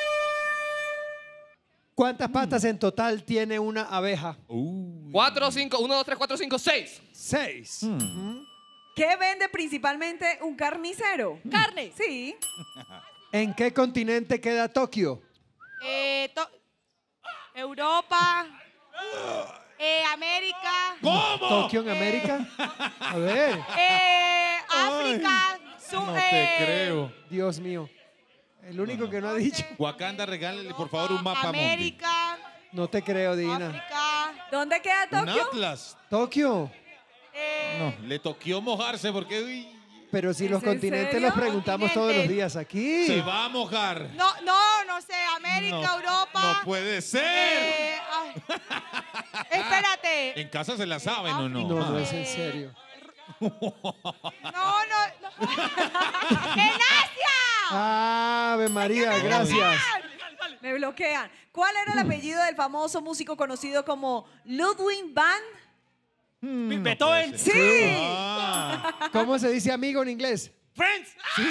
¿Cuántas patas en total tiene una abeja? Uy. Cuatro, cinco, uno, dos, tres, cuatro, cinco, seis. Seis. Hmm. ¿Qué vende principalmente un carnicero? Carne. Sí. ¿En qué continente queda Tokio? Eh, to- Europa. Eh, América. ¿Cómo? ¿Tokio en América? A ver, Eh, África. Su- No eh, te creo. Dios mío. El único que no ha dicho. Wakanda, regálale por favor un mapa mundi. América. No te creo, Dina. África. ¿Dónde queda Un Tokio? Atlas. Tokio. Eh, No, le toqueó mojarse porque uy, Pero si ¿Es los en continentes serio? los preguntamos todos los Continente. días aquí. se va a mojar. No, no, no sé. América, No, Europa. No puede ser. Eh, ay. Espérate. En casa se la saben o no. No, no Ah. es en serio. No, no. no. ¡En Asia! Ave María, gracias. Me bloquean. ¿Cuál era el apellido del famoso músico conocido como Ludwig van? Mm, no Beethoven. puede ser. Sí. Ah, ¿Cómo se dice amigo en inglés? Friends.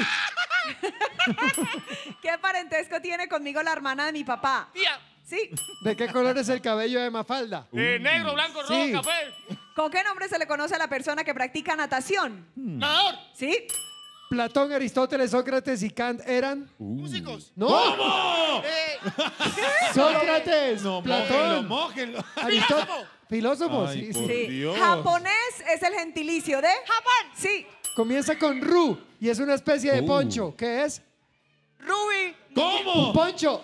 ¿Qué parentesco tiene conmigo la hermana de mi papá? Tía. Sí. ¿De qué color es el cabello de Mafalda? Eh, negro, blanco, rojo, Sí. café. ¿Con qué nombre se le conoce a la persona que practica natación? Nadador. Sí. Platón, Aristóteles, Sócrates y Kant eran. Músicos. No. ¿Cómo? Eh, Sócrates, No, Platón, mójenlo, mójenlo. Aristóteles. Filósofos. Ay, sí, por sí. Sí. Dios. Japonés es el gentilicio de Japón. Sí. Comienza con Ru y es una especie de Uh. poncho. ¿Qué es? Ruby. Un ¿Cómo? poncho.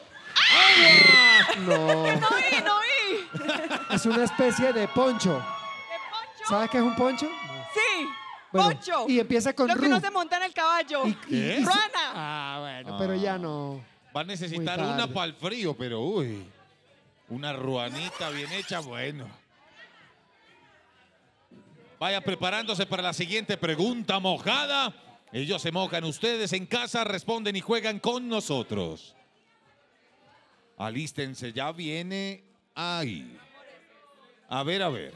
No, No oí, no oí. es una especie de poncho. ¿Sabes qué es un poncho? Sí. Bueno, Poncho. y empieza con Lo que Ru. no se monta en el caballo. Y- y- ¿Qué? y- Ruana. Ah, bueno, pero ya no. Va a necesitar Muy tarde. una para el frío, pero uy. Una ruanita bien hecha, bueno. Vaya preparándose para la siguiente pregunta mojada. Ellos se mojan, ustedes en casa responden y juegan con nosotros. Alístense, ya viene ahí. A ver, a ver.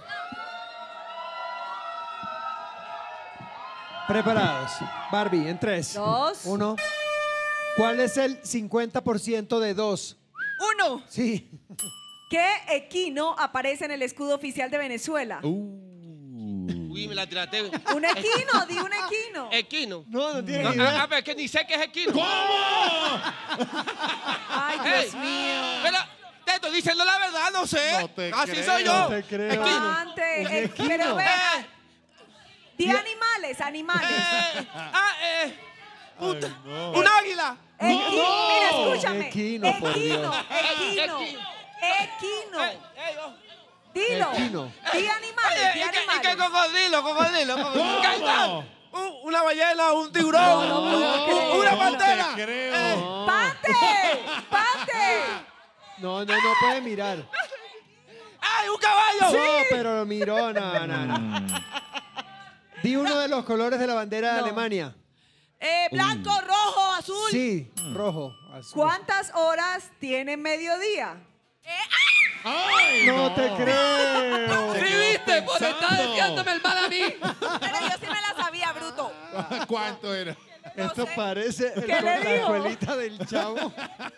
Preparados. Barbie, en tres. Dos. Uno. ¿Cuál es el cincuenta por ciento de dos? Uno. Sí. ¿Qué equino aparece en el escudo oficial de Venezuela? Uh. Uy, me la tiraste. Un equino, di un equino. Equino. No, no tiene No, ni a, a idea. ver, que ni sé qué es equino. ¿Cómo? Ay, Dios Ey, mío. Pero te estoy diciendo la verdad, no sé. No te Así creo. soy yo. No te creo. Equino. Antes, Un eh, equino. pero ve, Eh, di animales, animales. eh, ah, eh, puta, Ay, no. un águila. Equi- no. Mira, escúchame. Equino, por Equino, Dios. equino, Equino. equino. Ey, ey, oh. Dilo. Equino. Di animales, di Oye, ¿y qué, y qué animales. cocodrilo, cocodrilo, cocodrilo? ¿Qué tal? ¿Cómo? Un- Una ballena, un tiburón, No, no puedo creer. una No pantera. te creo. Eh, No. ¡Pante! ¡Pante! No, no, no puede mirar. ¡Ay, un caballo! No, pero lo miró. No, no, no. Di uno de los colores de la bandera de No. Alemania. Eh, blanco, rojo, azul. Sí, rojo. azul. ¿Cuántas horas tiene mediodía? Ay, No te creo. Se ¿Sí quedó viste? Por estar pensando. deseándome el mal a mí. Pero yo sí me la sabía, bruto. ¿Cuánto era? Esto parece el- ¿Qué le la dijo? escuelita del chavo.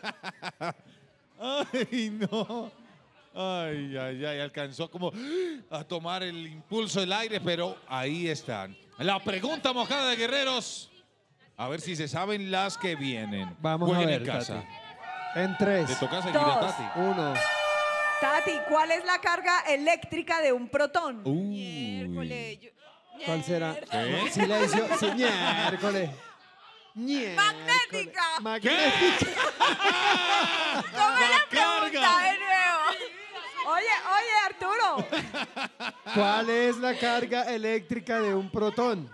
Ay, no. Ay, ay, ay, alcanzó como a tomar el impulso del aire, pero ahí están. La pregunta mojada de guerreros. A ver si se saben las que vienen. Vamos a Jueguen ver, en casa. Tati. En tres, Te toca seguir a Dos. Tati. uno. Tati, ¿cuál es la carga eléctrica de un protón? Uy. Miércoles. yo- ¿Cuál será? ¿Qué? Silencio. Sí, miércoles. Miércoles. Magnética. Magnética. ¿Cómo La la pregunta carga. de nuevo? Oye, oye, Arturo. ¿Cuál es la carga eléctrica de un protón?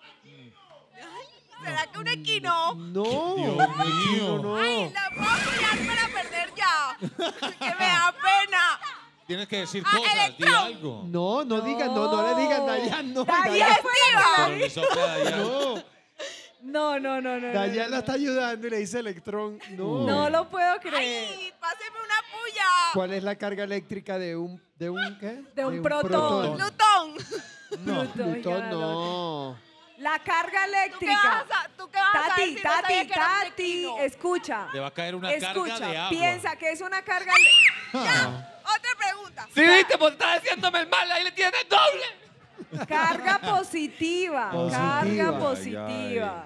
¿Será que un equino? No. Dios mío. No, Ay, no. la puedo tirar para perder ya. Que me da pena. Tienes que decir Ah, cosas, di electrón. algo. No, no digan, no, no le digan Dayan, no. Dayan Dayan, fue la que la Con eso queda ya. no. No, no, no, no. Dayan no, la está ayudando y le dice electrón. No. No lo puedo creer. Ay, páseme una puya. ¿Cuál es la carga eléctrica de un, de un qué? De un protón. Plutón. No, Plutón, Plutón ya, no. La carga ¿Tú qué eléctrica. vas a, tú qué vas a saber Tati, si no sabía Tati, que era un Tati, equino? escucha. Le va a caer una carga de Escucha, agua. piensa que es una carga. ele- Otra pregunta. ¿Sí viste? Por estar deseándome el mal, ahí le tienes doble. Carga positiva. Positiva. Carga Ay, positiva.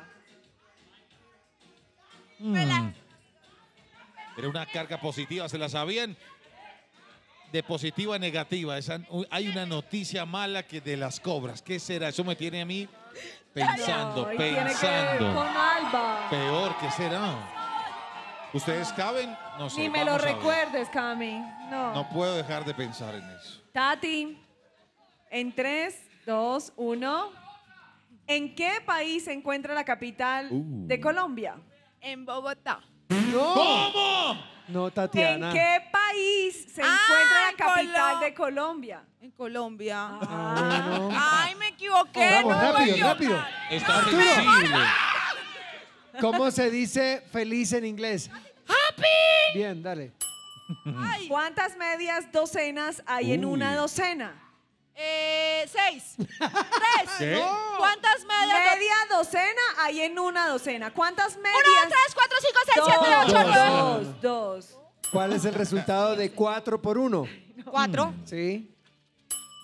Mm. Era una carga positiva, ¿se la sabían? De positiva a negativa. Esa- hay una noticia mala que de las cobras. ¿Qué será? Eso me tiene a mí pensando, Ay, tiene que ver pensando. con Alba. Peor, ¿qué será? ¿Ustedes caben? No sé. Ni me lo vamos a ver. recuerdes, Cami. No. No puedo dejar de pensar en eso. Tati, en tres, dos, uno. ¿En qué país se encuentra la capital Uh. de Colombia? En Bogotá. No. ¿Cómo? No, ¿En Tatiana. qué país se Ah, encuentra la en capital Colo- de Colombia? En Colombia. Ah, bueno. Ay, me equivoqué. Vamos, no me voy a rápido, equivocar. rápido. Está Arturo. sensible. ¿Cómo se dice feliz en inglés? Happy. Bien, dale. Ay, ¿Cuántas medias docenas hay en Uy. una docena? eh, seis. Tres. ¿Qué? ¿Cuántas medias? Media docena hay en una docena. ¿Cuántas medias? Uno, dos, tres, cuatro, cinco, seis, siete, ocho, Dos. nueve. Dos, dos. ¿Cuál es el resultado de cuatro por uno? Cuatro. ¿Sí?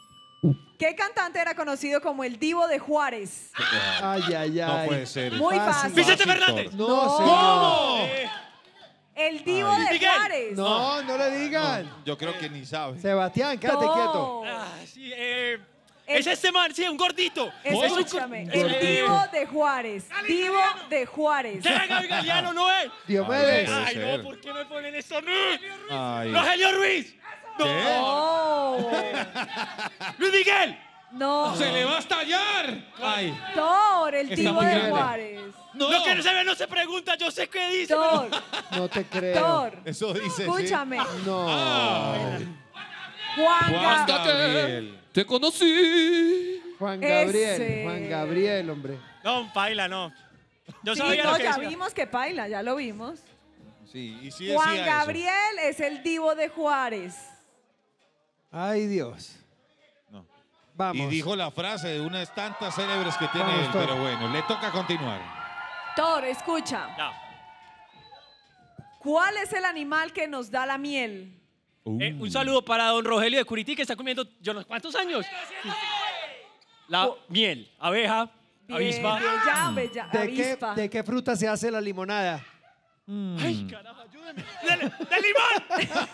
¿Qué cantante era conocido como el Divo de Juárez? Ay, ay, ay. No puede ser. Muy fácil. Vicente Fernández. No, No. señor. ¿Cómo? El Divo Ay. de Miguel. Juárez. No, no le digan. No, yo creo que ni sabe. Sebastián, quédate No. quieto. Ah, sí, eh, El- es este man, sí, un gordito. Escúchame, Oh, el eh, Divo de Juárez. Divo de Juárez. ¿Será Gaby Galeano, no es? Diomedes. Puede Ay, ser. no, ¿por qué me ponen eso? No. Ay. Rogelio Ruiz. No. ¿Qué? No. Luis Miguel. No. ¡Se le va a estallar! Ay. Thor, el Está Divo muy de grande. Juárez. No. Lo que no se ve no se pregunta, yo sé qué dice. pero- Thor. No te creo. Thor. Eso dice. Escúchame. No. Ay. Juan Juan Ga- Gabriel. Te conocí. Juan Gabriel. Ese. Juan Gabriel, hombre. No, paila, no. Yo Sí, sabía no, lo que ya decía. vimos que paila, ya lo vimos. Sí, y sí Juan decía Gabriel es el Divo de Juárez. Ay, Dios. eso. No. Vamos. Y dijo la frase de unas tantas célebres que tiene Vamos, él, Thor. pero bueno, le toca continuar. Thor, escucha. No. ¿Cuál es el animal que nos da la miel? Eh, un saludo para don Rogelio de Curití que está comiendo yo no sé cuántos años. La miel, abeja, Bien, avispa. bien, ya, bella, ¿De qué, avispa. ¿De qué fruta se hace la limonada? Ay, carajo, ayúdeme. ¡De, de limón!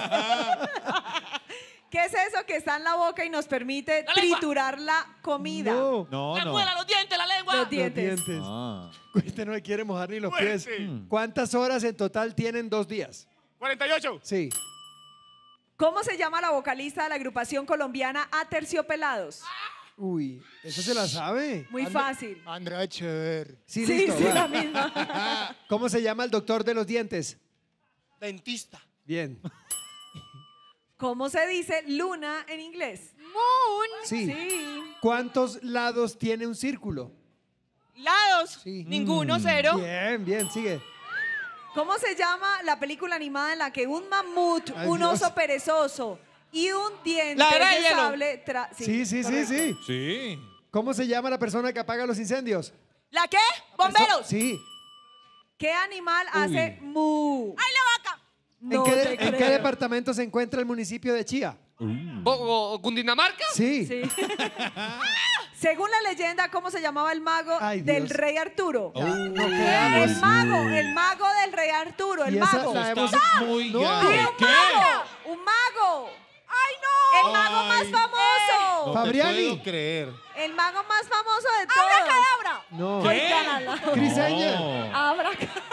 ¿Qué es eso que está en la boca y nos permite La lengua. triturar la comida? No. No, La no. muela, los dientes, la lengua. Los Los dientes. dientes. Ah. Usted no le quiere mojar ni los pies. Fuerte. ¿Cuántas horas en total tienen dos días? cuarenta y ocho. Sí. ¿Cómo se llama la vocalista de la agrupación colombiana Aterciopelados? Uy, eso se la sabe. Muy fácil. Andrea Echever. Sí, Sí, listo. sí, va. la misma. ¿Cómo se llama el doctor de los dientes? Dentista. Bien. ¿Cómo se dice luna en inglés? Sí. Sí. ¿Cuántos lados tiene un círculo? Lados. Sí. Ninguno, cero. Bien, bien, sigue. ¿Cómo se llama la película animada en la que un mamut, Ay, un Dios. oso perezoso y un diente La era de de hielo. sable tra- Sí, sí, sí, correcto. sí. Sí. ¿Cómo se llama la persona que apaga los incendios? ¿La qué? ¡Bomberos! Sí. ¿Qué animal hace mu? ¡Ay, la vaca! No ¿En, qué, te en qué creo. departamento se encuentra el municipio de Chía? ¿Cundinamarca? Sí. Sí. Según la leyenda, ¿cómo se llamaba el mago Ay, del Dios. rey Arturo? No creo. El mago, el mago del rey Arturo, el Y esa mago. la hemos- Está muy No. grande. ¡Sí, un mago! ¡Un mago! ¡Ay, no! ¡El mago Ay. más famoso! No Fabriani. te puedo creer. El mago más famoso de todos. No. ¿Qué? Criseña. No. Abra.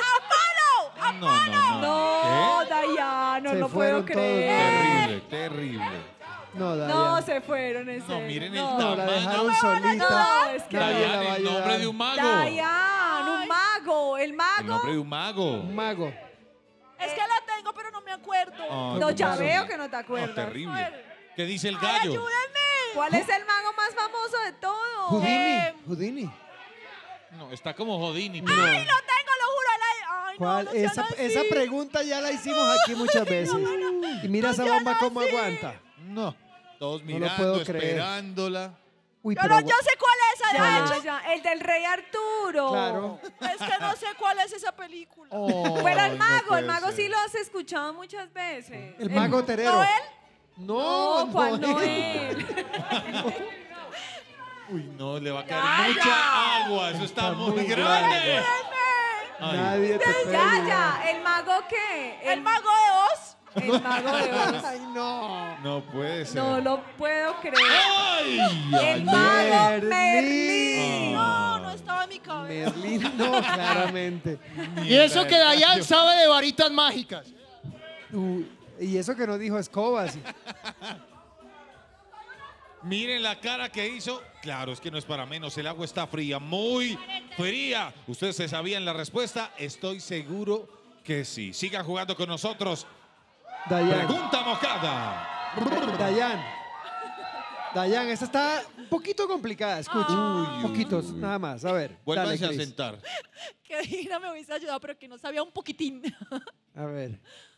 No, no, no. No, ¿Qué? Dayano, Se no fueron puedo creer. Terrible, terrible. No, Dayan. No, se fueron en No, serio. miren el No. No, la tamaño. dejaron solita. No, es que Nadie la Dayan, va a el nombre ayudar. de un mago. Dayan, un mago, el El mago. nombre de un mago. Un mago. Es que la tengo, pero no me acuerdo. Ay, No, ¿cómo ya así? veo que no te No, acuerdas. terrible. ¿Qué dice el ¡Ay, gallo? ayúdenme! ¿Cuál es el mago más famoso de todos? Houdini. Eh, Houdini. No, está como Jodini. No. ¡Ay, lo tengo, lo juro! la- ¡Ay, ¿Cuál? no, no sean esa, así. esa pregunta ya la hicimos aquí muchas veces. Y mira esa sean bomba cómo así. aguanta. No. Todos No lo mirando, puedo creer. esperándola. Uy, Yo, pero no, yo sé cuál es, Ya, de hecho. ya, el del rey Arturo. Claro. Es que no sé cuál es esa película. Oh, Pero el no mago, puede el mago ser. sí lo has escuchado muchas veces. el mago terero. ¿Noel? No, No, ¿cuál no no es. es? Uy, no, le va a caer Ya, mucha ya. agua. Eso está, Está muy, muy grande. grande. Ay. Nadie te puede Ya, ayudar. ya, ¿el mago qué? ¿El mago de Oz? El mago de Oz. Ay, no. No puede ser. No lo puedo creer. ¡Ay! ay, El ay. mago Merlín. Merlín. No, no estaba en mi cabeza. Merlín no, claramente. Y eso que Dayan sabe de varitas mágicas. Uy, y eso que no dijo escobas. Miren la cara que hizo. Claro, es que no es para menos. El agua está fría, muy fría. ¿Ustedes se sabían la respuesta? Estoy seguro que sí. Sigan jugando con nosotros. Dayan. Pregunta mojada. Dayan. Dayan, esta está un poquito complicada, escucha. Uy, Poquitos, uy, uy. nada más. A ver, dale, Vuélvanse a Cris. sentar. Que Dina me hubiese ayudado, pero que no sabía un poquitín. A ver.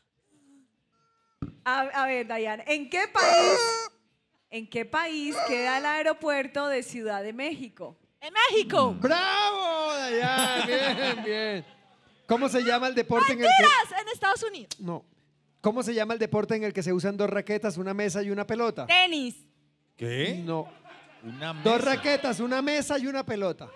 A, a ver, Dayan, ¿en qué país, en qué país queda el aeropuerto de Ciudad de México? ¡En México! ¡Bravo, Dayan! Bien, bien. ¿Cómo se llama el deporte en el que... ¡Mentiras! En Estados Unidos. No. ¿Cómo se llama el deporte en el que se usan dos raquetas, una mesa y una pelota? Tenis. ¿Qué? No. Una mesa. Dos raquetas, una mesa y una pelota.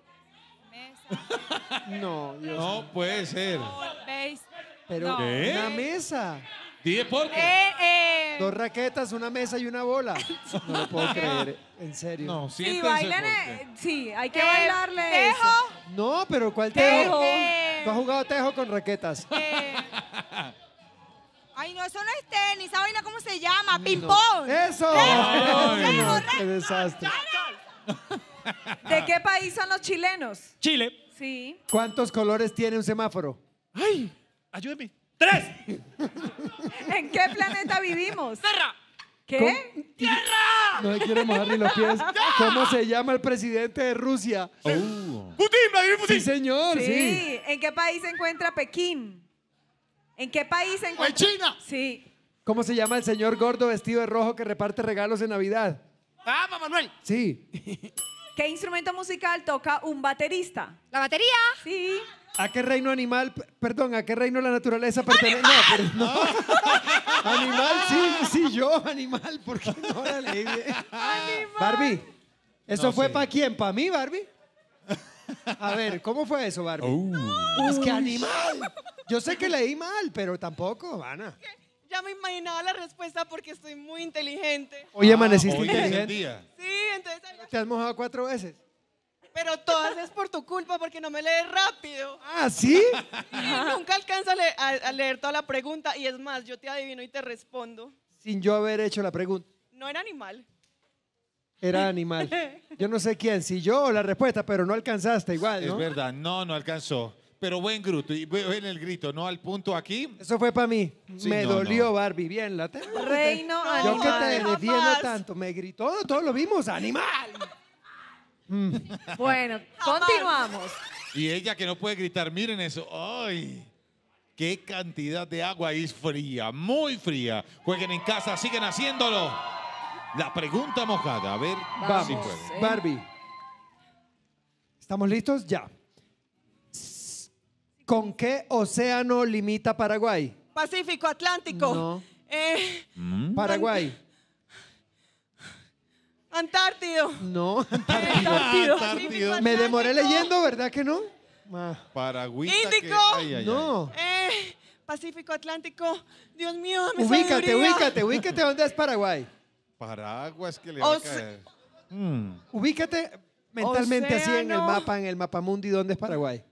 Mesa. No, Dios No mío. puede ser. ¿Veis? Pero No. ¿Qué? una mesa. Di deporte. Eh, eh. Dos raquetas, una mesa y una bola. No lo puedo creer, en serio. No, Sí, siéntense bailan. porque- eh, Sí, hay que Eh, bailarle. Tejo. eso. No, pero ¿cuál Tejo. tejo? Eh, ¿Tú has jugado tejo con raquetas? eh. Ay, no, eso no es tenis. ¿Esa vaina cómo se llama? No. Ping-pong. ¡Eso! Ay, No, no. ¡Qué desastre! ¿De qué país son los chilenos? Chile. Sí. ¿Cuántos colores tiene un semáforo? Ay, ayúdeme. ¡Tres! ¿En qué planeta vivimos? ¡Tierra! ¿Qué? No me quiero mojar ni los pies. ¿Cómo se llama el presidente de Rusia? Oh. ¡Putin, Vladimir Sí, Putin! señor, sí. Sí. ¿En qué país se encuentra Pekín? ¿En qué país se encuentra? China! Sí. ¿Cómo se llama el señor gordo vestido de rojo que reparte regalos en Navidad? ¡Ah, Manuel! Sí. ¿Qué instrumento musical toca un baterista? La batería. Sí. ¿A qué reino animal, p- perdón, a qué reino la naturaleza pertenece? No, pero no. Animal, sí, sí, yo, animal, ¿por qué no la leí bien? Barbie, ¿eso No fue sé. para quién? ¿Para mí, Barbie? A ver, ¿cómo fue eso, Barbie? Oh. Es que animal. Yo sé que leí mal, pero tampoco, Ana. Ya me imaginaba la respuesta porque estoy muy inteligente. Hoy amaneciste Hoy es el inteligente. día. Sí, entonces... ¿Te has mojado cuatro veces? Pero todas es por tu culpa porque no me lees rápido. Ah, ¿sí? Y nunca alcanzo a, le- a- a leer toda la pregunta y es más, yo te adivino y te respondo. Sin yo haber hecho la pregunta. No era animal. Era animal. Yo no sé quién, si yo o la respuesta, pero no alcanzaste igual, Es ¿no? verdad, no, no alcanzó. Pero buen grito, y buen el grito, no al punto aquí. Eso fue para mí. Sí, me no, dolió, no. Barbie. Bien, la tengo. Reino Yo que te animal. defiendo Jamás. tanto. Me gritó, todos lo vimos. ¡Animal! Bueno, continuamos. Y ella que no puede gritar, miren eso. ¡Ay! ¡Qué cantidad de agua es fría! Muy fría. Jueguen en casa, siguen haciéndolo. La pregunta mojada, a ver Vamos, si pueden. Barbie. ¿Estamos listos? Ya. ¿Con qué océano limita Paraguay? Pacífico, Atlántico. No. Eh, ¿Mm? Paraguay. Antártido. No. Antártido. Antártido. Me demoré leyendo, ¿verdad que no? Ah, Paragüita Índico. que- ay, ay, ay. no. Eh, Pacífico, Atlántico. Dios mío, dame Ubícate, sabiduría. ubícate, ubícate dónde es Paraguay. Paraguas que le va a Oce- caer. Mm. Ubícate mentalmente así en el Océano. mapa, en el mapamundi, ¿dónde es Paraguay?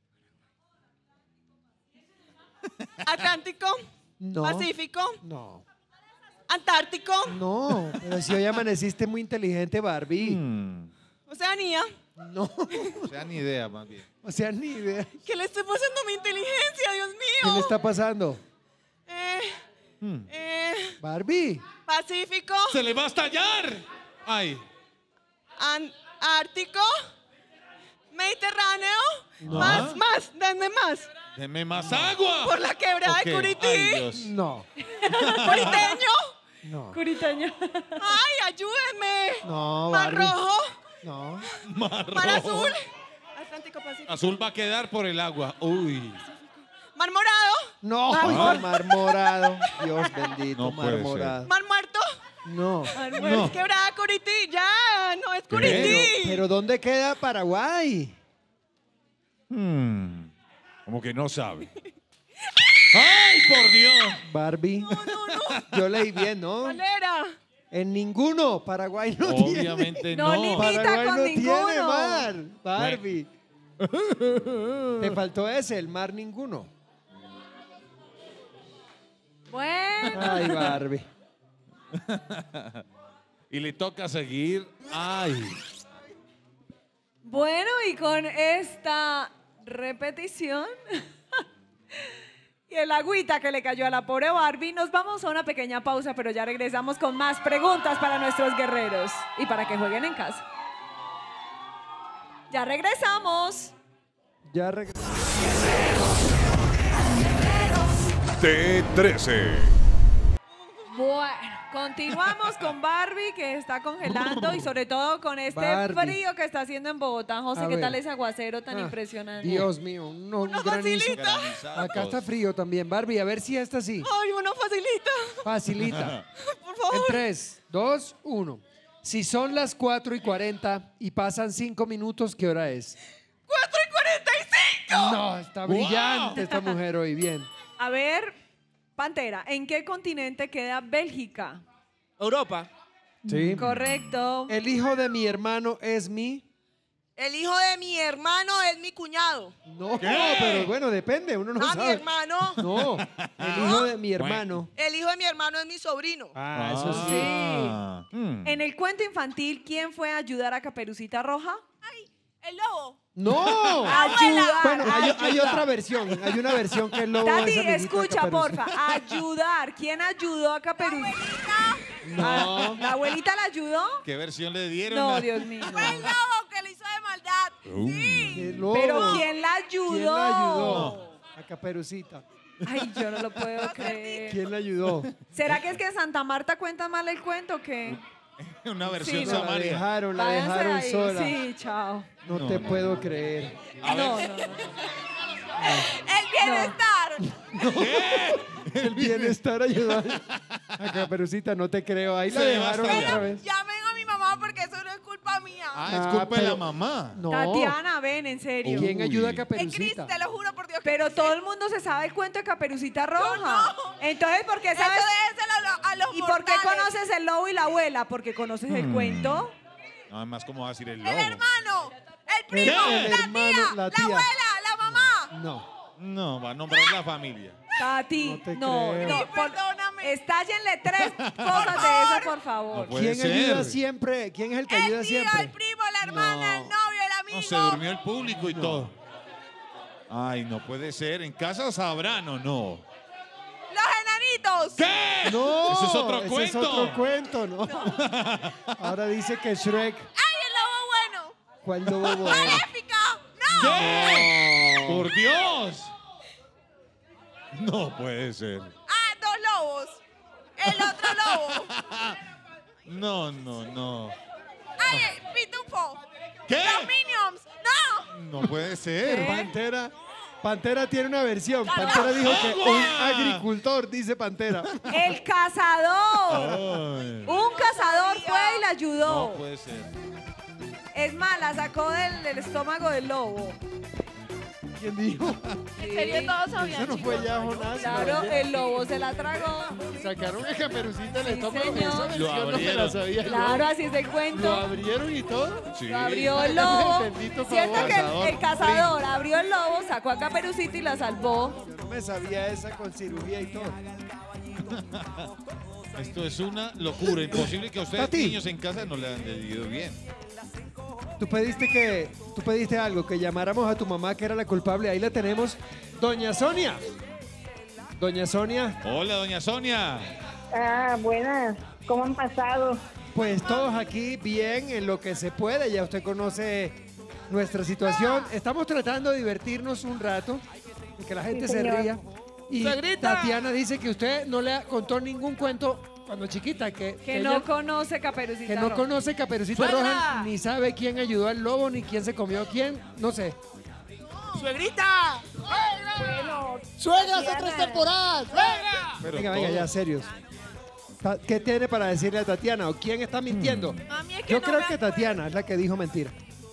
Atlántico. No. Pacífico. No. Antártico. No, pero si hoy amaneciste muy inteligente, Barbie. Mm. Oceanía. No, O sea, ni idea, más bien. o sea, ni idea. ¿Qué le estoy pasando a mi inteligencia, Dios ¿Qué le mío? está pasando? Eh, Mm. eh, Barbie. Pacífico. ¡Se le va a estallar! ¡Ay! An- Ártico. Mediterráneo. No. Más, más, denme más. ¡Deme más agua! Por la quebrada Ok. de Curití. Ay, Dios. No, Curiteño. no, Curiteño. Ay, ayúdenme. no, Mar Barbie. rojo. No, Mar Mar rojo. azul. Atlántico Pacífico. Azul va a quedar por el agua. Uy. Mar morado. no, Mar- oiga, mar morado. Dios bendito, No mar puede ser. morado. Mar muerto. No, No. Quebrada Curití. Ya, no es ¿Qué? Curití. pero ¿dónde queda Paraguay? Hmm. Como que no sabe. ¡Ay, por Dios! Barbie. Yo leí bien, ¿no? ¿Cuál era? En ninguno, Paraguay no tiene. Obviamente No, no. ni- Paraguay con no ninguno. tiene mar, Barbie. Te faltó ese, el mar ninguno. Bueno, Ay, Barbie. Y le toca seguir. ¡Ay! bueno, y con esta repetición y el agüita que le cayó a la pobre Barbie, nos vamos a una pequeña pausa, pero ya regresamos con más preguntas para nuestros guerreros y para que jueguen en casa. Ya regresamos. Ya regresó. T trece. Bueno, continuamos con Barbie que está congelando y sobre todo con este Barbie. frío que está haciendo en Bogotá. José, A ¿qué ver. tal ese aguacero tan Ah, impresionante? Dios mío, un, un granizo. Granizado. Acá está frío también, Barbie. A ver si esta sí. Ay, uno facilita. Facilita. Por En favor. tres, dos, uno. Si son las cuatro y cuarenta y pasan cinco minutos, ¿qué hora es? ¡cuatro y cuarenta y cinco! No, está brillante esta mujer hoy, bien. A ver, Pantera, ¿en qué continente queda Bélgica? Europa. Sí. Correcto. El hijo de mi hermano es mi... El hijo de mi hermano es mi cuñado. No, ¿Qué? pero bueno, depende, uno no Ah, sabe. mi hermano. No, el hijo de mi hermano. El hijo de mi hermano es mi sobrino. Ah, eso sí. Ah. Mm. En el cuento infantil, ¿quién fue a ayudar a Caperucita Roja? ¡Ay! ¡El lobo! ¡No! Ayudar. Bueno, hay, hay otra versión. Hay una versión que es lobo. Tati, es amiguito de escucha, Caperucita. porfa. Ayudar. ¿Quién ayudó a Caperucita? No. ¿La abuelita la ayudó? ¿Qué versión le dieron? No, La- Dios mío. ¡Fue el lobo que le hizo de maldad! ¡Sí! ¡Qué lobo! Pero ¿quién la ayudó? ¿Quién la ayudó? A Caperucita. Ay, yo no lo puedo creer. ¿Quién la ayudó? ¿Será que es que en Santa Marta cuenta mal el cuento o qué? Una versión Sí, no, La samaria. dejaron, la Váyanse dejaron ahí. sola. Sí, chao. No, No, te no. puedo creer. A No, ver. no, no. ¡El bienestar! El bienestar ayudó a Caperucita, no te creo. Ahí la Se dejaron basta otra ya. vez. Llamen a mi mamá porque eso no es culpa mía. Ah, es Ah, culpa de la pero- mamá. No. Tatiana, ven, en serio. ¿Quién Uy. ayuda a En Cris, Caperucita? te lo juro por Dios. que Pero sí todo sé. el mundo se sabe el cuento de Caperucita Roja. no. Entonces, ¿por qué Eso sabes? déjeselo a, lo- a los ¿Y por qué mortales. conoces el lobo y la abuela? Porque conoces el Hmm. cuento. Nada más, ¿cómo va a decir el El lobo? hermano, el primo, El la hermano, tía, la la, tía. abuela, la mamá. No. No, va a nombrar la familia. Tati, No te no, creo. no, Sí, por- perdóname. Estállenle tres cosas de esas, por favor. No puede ¿Quién ayuda ser. siempre? ¿Quién es el que El ayuda tío, siempre? el primo, la hermana, el novio, el amigo. No, se durmió el público y todo. Ay, no puede ser. ¿En casa sabrán o no? Los enanitos. ¿Qué? No, Ese es otro ese cuento. es otro cuento, ¿no? Ahora dice que Shrek. ¡Ay, el lobo bueno! ¿Cuál lobo bueno? ¡Maléfica! ¡No! ¿Qué? ¡Por Dios! No puede ser. ¡Ah, dos lobos! ¡El otro lobo! No, no, no. ¡Ay, eh, pitufo! ¿Qué? ¡Los Minions! ¡No! No puede ser. Pantera. Pantera tiene una versión. Pantera dijo que ¡Agua! un agricultor, dice Pantera. El cazador. Ay, Un cazador fue y la ayudó. no puede ser. Es más, la sacó del, del estómago del lobo. ¿Quién dijo? ¿En serio todos sabían, Eso no fue chicos? ya Jonás. Claro, ¿no? el lobo se la tragó. Sacaron a Caperucita el Sí, estómago. señor. Esa Lo versión no me la abrieron. sabía yo. Claro, así es el Lo cuento. abrieron y todo. Sí. Lo abrió el lobo. Bendito Cierto favor. que el, el cazador abrió el lobo, sacó a Caperucita y la salvó. Yo no me sabía esa con cirugía y todo. Esto es una locura. Imposible que a ustedes, Tati. niños en casa, no le han ido bien. Tú pediste que, tú pediste algo, que llamáramos a tu mamá que era la culpable. Ahí la tenemos. Doña Sonia. Doña Sonia, Hola, doña Sonia. Ah, buenas. ¿Cómo han pasado? pues todos aquí bien en lo que se puede. Ya usted conoce nuestra situación. Estamos tratando de divertirnos un rato y que la gente Sí, se señor. ría. Y Tatiana dice que usted no le contó ningún cuento cuando chiquita, que, Que ella- no conoce Caperucita que no Roja. conoce Caperucita ¡Suegra! Roja, ni sabe quién ayudó al lobo, ni quién se comió quién, no sé. ¡Suegrita! Bueno, ¡Suegra hace Tatiana. tres temporadas! Pero Venga, venga, ya, todos- serios. Ta- ¿Qué tiene para decirle a Tatiana? ¿O quién está mintiendo? Mami, es que Yo no creo me que acuerdo. Tatiana es la que dijo mentira.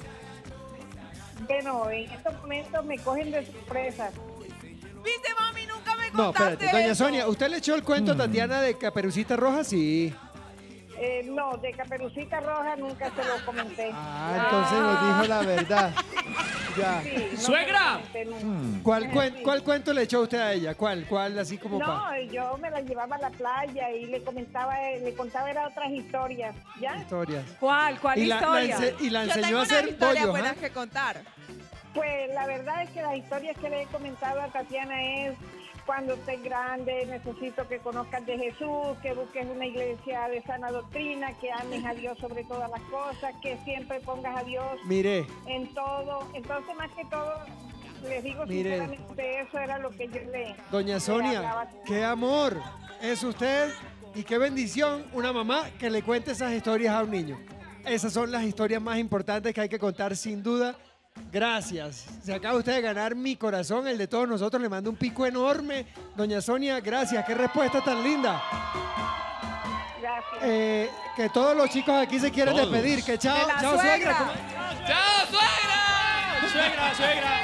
bueno, en estos momentos me cogen de sorpresa. ¿Viste, mami? Nunca me No, contaste espérate. Doña eso. Sonia, ¿usted le echó el cuento a Tatiana de Caperucita Roja? Sí. Eh, no, de Caperucita Roja nunca se lo comenté. Ah, entonces nos dijo la verdad. Ya. Sí, no se lo ¡Suegra! comenté nunca. ¿Cuál, cuen- ¿Cuál cuento le echó usted a ella? ¿Cuál? ¿Cuál? Así como pa. No, yo me la llevaba a la playa y le comentaba, eh, le contaba era otras historias, ¿ya? Historias. ¿Cuál? ¿Cuál Y la, la historia? ense- y la Yo enseñó tengo a unas hacer historias pollos. buenas ¿ah? que contar. Pues la verdad es que las historias que le he comentado a Tatiana es cuando estés grande, necesito que conozcas de Jesús, que busques una iglesia de sana doctrina, que ames a Dios sobre todas las cosas, que siempre pongas a Dios Mire, en todo. Entonces, más que todo, les digo Mire. sinceramente, eso era lo que yo le doña le Sonia, hablaba. qué amor es usted y qué bendición una mamá que le cuente esas historias a un niño. Esas son las historias más importantes que hay que contar sin duda. Gracias. Se acaba usted de ganar mi corazón, el de todos nosotros. Le mando un pico enorme. Doña Sonia, gracias. Qué respuesta tan linda. Gracias. Eh, que todos los chicos aquí se quieren Todos. despedir. Que chao, De la chao, suegra. suegra. ¿Cómo? ¡Chao, suegra! ¡Suegra, suegra!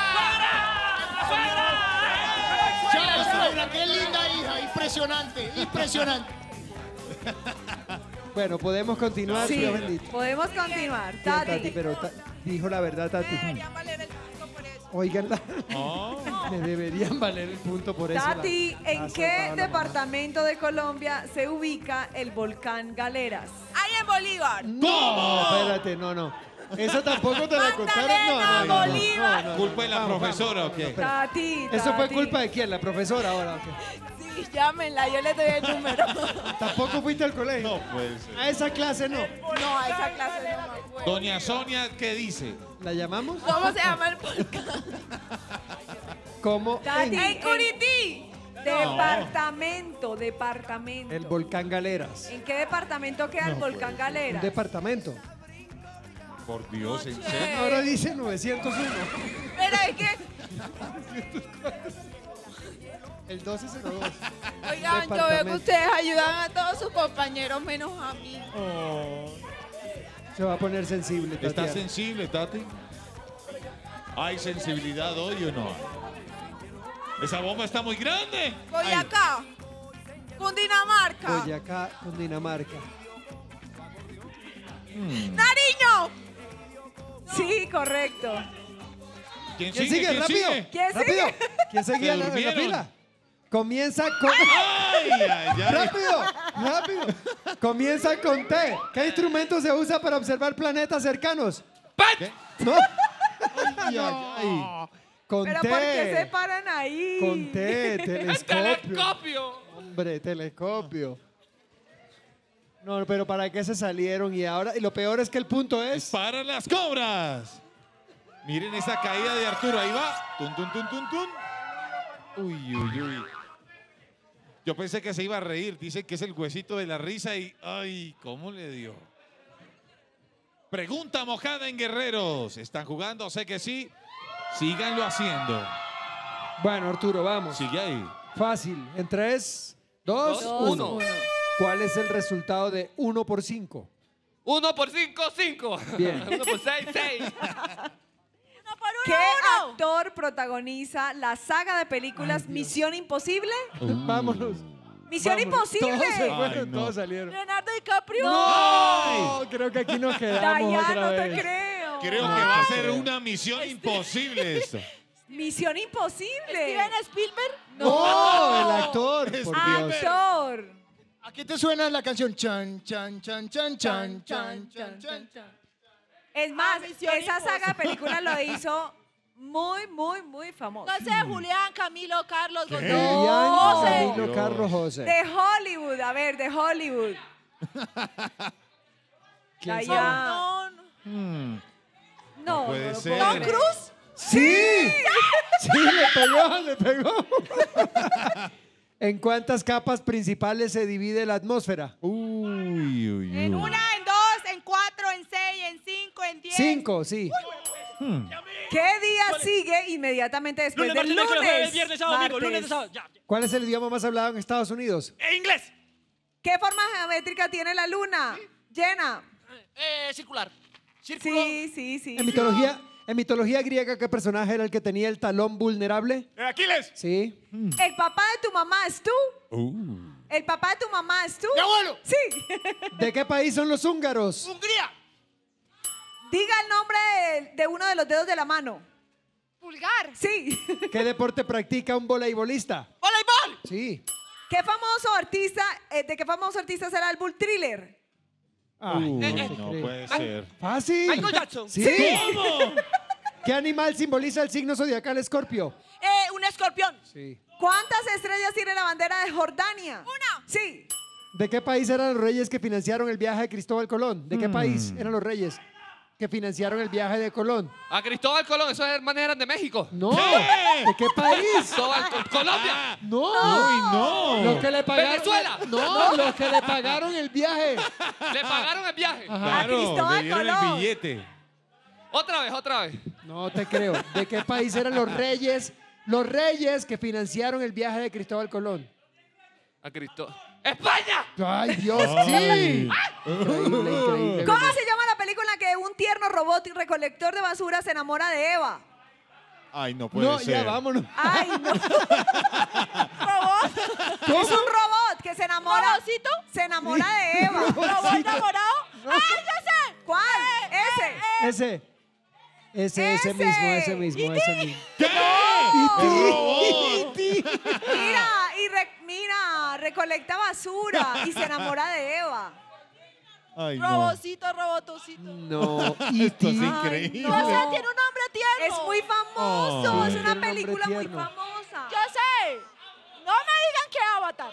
Chao, suegra, qué linda hija. Impresionante, impresionante. Bueno, podemos continuar, Sí, Dios bendito. podemos continuar. Bien, Tati, Tati. pero ta- dijo la verdad, Tati. Deberían valer el punto por eso. Oiganla. Oh. Le deberían valer el punto por eso. Tati, la- ¿en la qué salvaba la departamento de Colombia se ubica el volcán Galeras? Ahí en Bolívar. mamá. No, espérate, no, no. Eso tampoco te la contaron. No, no, no, no, Bolívar. no, no. ¿Culpa de la Vamos, profesora vamos, o qué? vamos, espera. Tati, ¿Eso fue Tati. culpa de quién? ¿La profesora ahora? ok. Sí, llámenla, yo le doy el número. ¿Tampoco fuiste al colegio? No puede ser. A esa clase no. No, a esa clase no me acuerdo. Doña Sonia, ¿qué dice? ¿La llamamos? ¿Cómo se llama el volcán? ¿Cómo? Tati, En- En Curití. Departamento, departamento. el volcán Galeras. ¿En qué departamento queda el volcán Un Galeras? departamento. Por Dios, ¿en Noche. serio? Ahora dice novecientos uno. Pero es que, El doce cero dos. oigan, yo veo que ustedes ayudan a todos sus compañeros menos a mí. Se va a poner sensible, ¿Estás Tatiana. sensible, Tati? ¿Hay sensibilidad hoy o no? Esa bomba está muy grande. Boyacá. Cundinamarca. Boyacá, Cundinamarca. Nariño. Sí, correcto. ¿Quién ¿Quién sigue? sigue? ¿Quién ¡Rápido! sigue? ¿Quién ¡Rápido! sigue? ¿Quién seguía en la, en la durmieron. fila? Comienza con... ¡Ay, ay, ay! ¡Rápido! ¡Rápido! Comienza con T. ¿Qué instrumento se usa para observar planetas cercanos? ¿Qué? ¿No? Ay, ay, ay. Con ¿Pero T. por qué se paran ahí? Con T, telescopio. ¡Telescopio! Hombre, telescopio. No, pero ¿para qué se salieron? Y ahora, y lo peor es que el punto es... ¡Para las cobras! Miren esa caída de Arturo, ahí va. Tun, tun, tun, tun, tun. Uy, uy, uy. Yo pensé que se iba a reír. Dicen que es el huesito de la risa y... ¡Ay! ¿Cómo le dio? Pregunta mojada en Guerreros. ¿Están jugando? Sé que sí. Síganlo haciendo. Bueno, Arturo, vamos. Sigue ahí. Fácil. En tres, dos, Dos, uno. uno. ¿Cuál es el resultado de uno por cinco? Uno por cinco, cinco. Bien. Uno por seis, seis. Uno por ¿Qué uno, uno. actor protagoniza la saga de películas Misión Imposible? Vámonos. ¡Misión Vámonos. Imposible! Todos se fueron, Ay, no. todos salieron. Leonardo DiCaprio. ¡No! Creo que aquí nos quedamos Daya, otra no vez. te creo. Creo que va a ser una misión imposible esto. Misión Imposible. Steven Spielberg. ¡No! El actor, por Dios. Actor. ¿A qué te suena la canción? Chan, chan, chan, chan, chan, chan, chan, chan. Es más, Ah, Misión esa saga de Imposible. películas lo hizo muy, muy, muy famoso. José, Julián, Camilo, Carlos, Gonzalo. Elian, José. Camilo, Dios. Carlos, José. De Hollywood, a ver, de Hollywood. ¿Quién Daya. sabe? No, no. Hmm. No, puede no lo ser. puedo Tom creer. Cruise. ¡Sí! ¡Sí, le pegó, le pegó! ¿En cuántas capas principales se divide la atmósfera? Uy, uy, En uy. una, en dos, en cuatro, en seis, en cinco, en diez. Cinco, sí. ¿Qué día sigue inmediatamente después Lunes, del martes, lunes? miércoles, jueves, viernes, sábado, domingo. Lunes, Martes. sábado. Ya, ya. ¿Cuál es el idioma más hablado en Estados Unidos? Eh, inglés. ¿Qué forma geométrica tiene la luna? Llena. Eh, circular. Círculo. Sí, sí, sí. En mitología, en mitología griega, ¿qué personaje era el que tenía el talón vulnerable? Eh, Aquiles. Sí. ¿El papá de tu mamá es tú? Uh. ¿El papá de tu mamá es tú? ¡Mi abuelo! Sí. ¿De qué país son los húngaros? Hungría. Diga el nombre de, de uno de los dedos de la mano. Pulgar. Sí. ¿Qué deporte practica un voleibolista? Voleibol. Sí. ¿Qué famoso artista, eh, de qué famoso artista será el Bull Thriller? Ay, Uh, no, no, te creo. puede ser. Fácil. Michael Jackson. Sí. ¿Qué animal simboliza el signo zodiacal Escorpio? Eh, un escorpión. Sí. ¿Cuántas estrellas tiene la bandera de Jordania? Una. Sí. ¿De qué país eran los reyes que financiaron el viaje de Cristóbal Colón? ¿De qué Mm. país eran los reyes que financiaron el viaje de Colón? A Cristóbal Colón, esos hermanos eran de México. No. ¿De qué país? Cristóbal Col- Colombia. No. Uy, no. Los que le pagaron. Venezuela. No, los que le pagaron el viaje. Le pagaron el viaje. Claro, Cristóbal le dieron Colón. el billete. Otra vez, otra vez. No te creo. ¿De qué país eran los reyes? Los reyes que financiaron el viaje de Cristóbal Colón. A Cristo. ¡España! ¡Ay, Dios! Ay. ¡Sí! Increíble, increíble. ¿Cómo se llama la película que un tierno robot y recolector de basura se enamora de Eva? Ay, no puede No, ser. ya vámonos. Ay, no. ¿Robot? Es un robot que se enamora. ¿Robocito? Se enamora de Eva. ¿Robot enamorado? ¡Ay, ya sé! ¿Cuál? Eh, Ese. Ese. Ese, ese Ese. mismo, ese mismo, ese mismo. ¿Qué? ¡E ¡Robot! Mira, y re- mira, recolecta basura y se enamora de Eva. Ay, no. Robocito, robotocito. No, Esto es E T. increíble. No sé, tiene un nombre tierno. Es muy famoso, Ay. es Tiene una un nombre película muy tierno. famosa. Yo sé. No me digan que Avatar.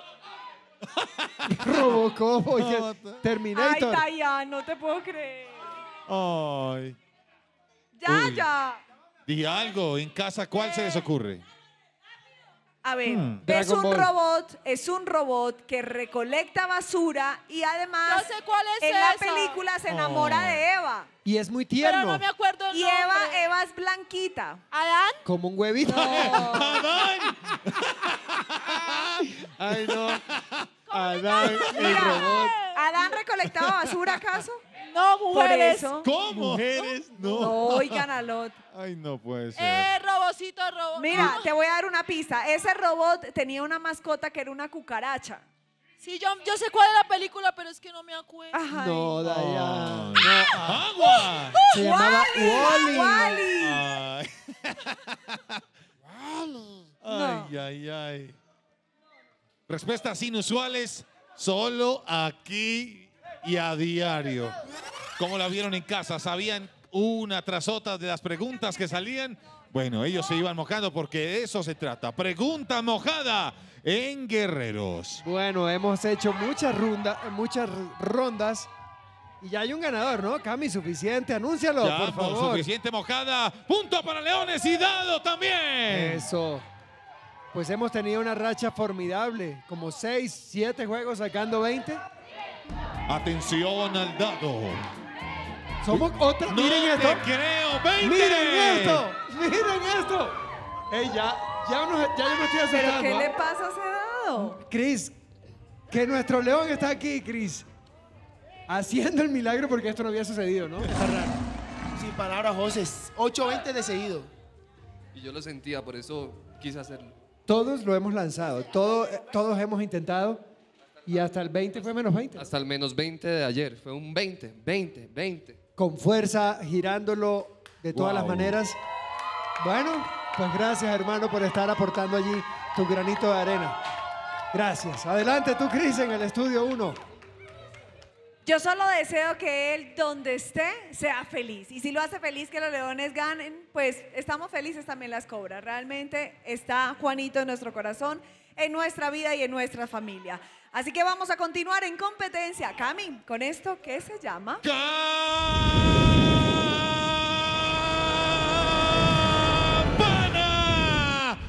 Robocop, oye, Ay, Terminator. Dayan, no te puedo creer. Ay. Ya, Uy. ya. Di algo. En casa, ¿cuál se les ocurre? A ver, Hmm. es Dragon un Ball. robot, es un robot que recolecta basura y además Yo sé cuál es en la esa. película se enamora Oh. de Eva. Y es muy Pero tierno. no me acuerdo el Y nombre. Eva, Eva es blanquita. ¿Adán? Como un huevito. ¡Adán! Ay, no. Adán, el Mira, robot. ¿Adán recolectaba basura acaso? No, Por mujeres. eso. ¿Cómo? Mujeres, No, no. oigan a Lot. Ay, no puede ser. Eh, robocito, robot. Mira, Ah, te voy a dar una pista. Ese robot tenía una mascota que era una cucaracha. Sí, yo, yo sé cuál es la película, pero es que no me acuerdo. Ay. No, Dayan. Ay. ¡Agua! Se llamaba Wally. Wally. Ay. Ay, ay, ay. Respuestas inusuales solo aquí y a diario. ¿Cómo la vieron en casa? ¿Sabían una tras otra de las preguntas que salían? Bueno, ellos se iban mojando porque de eso se trata. Pregunta mojada en Guerreros. Bueno, hemos hecho muchas, ronda- muchas rondas y ya hay un ganador, ¿no? Cami, suficiente. Anúncialo, Ya, por por favor. suficiente mojada. Punto para Leones y dado también. Eso. Pues hemos tenido una racha formidable, como seis, siete juegos sacando veinte. Atención al dado. Somos otra. No Miren te esto. creo, veinte. Miren esto. Miren esto. Ey, ya, ya, nos- ya yo me estoy ¿Pero asustando. qué ¿ah? le pasa a ese dado? Cris, que nuestro león está aquí, Cris. Haciendo el milagro porque esto no había sucedido, ¿no? Está raro. Sin palabras, José. ocho veinte de seguido. Y yo lo sentía, por eso quise hacerlo. Todos lo hemos lanzado, todo- todos hemos intentado y hasta el veinte fue menos veinte. Hasta el menos veinte de ayer. Fue un veinte, veinte, veinte. Con fuerza, girándolo de todas Wow. las maneras. Bueno, pues gracias, hermano, por estar aportando allí tu granito de arena. Gracias. Adelante tú, Cris, en el estudio uno. Yo solo deseo que él, donde esté, sea feliz. Y si lo hace feliz que los leones ganen, pues estamos felices también las cobras. Realmente está Juanito en nuestro corazón, en nuestra vida y en nuestra familia. Así que vamos a continuar en competencia. Cami, con esto, ¿qué se llama? ¡Campana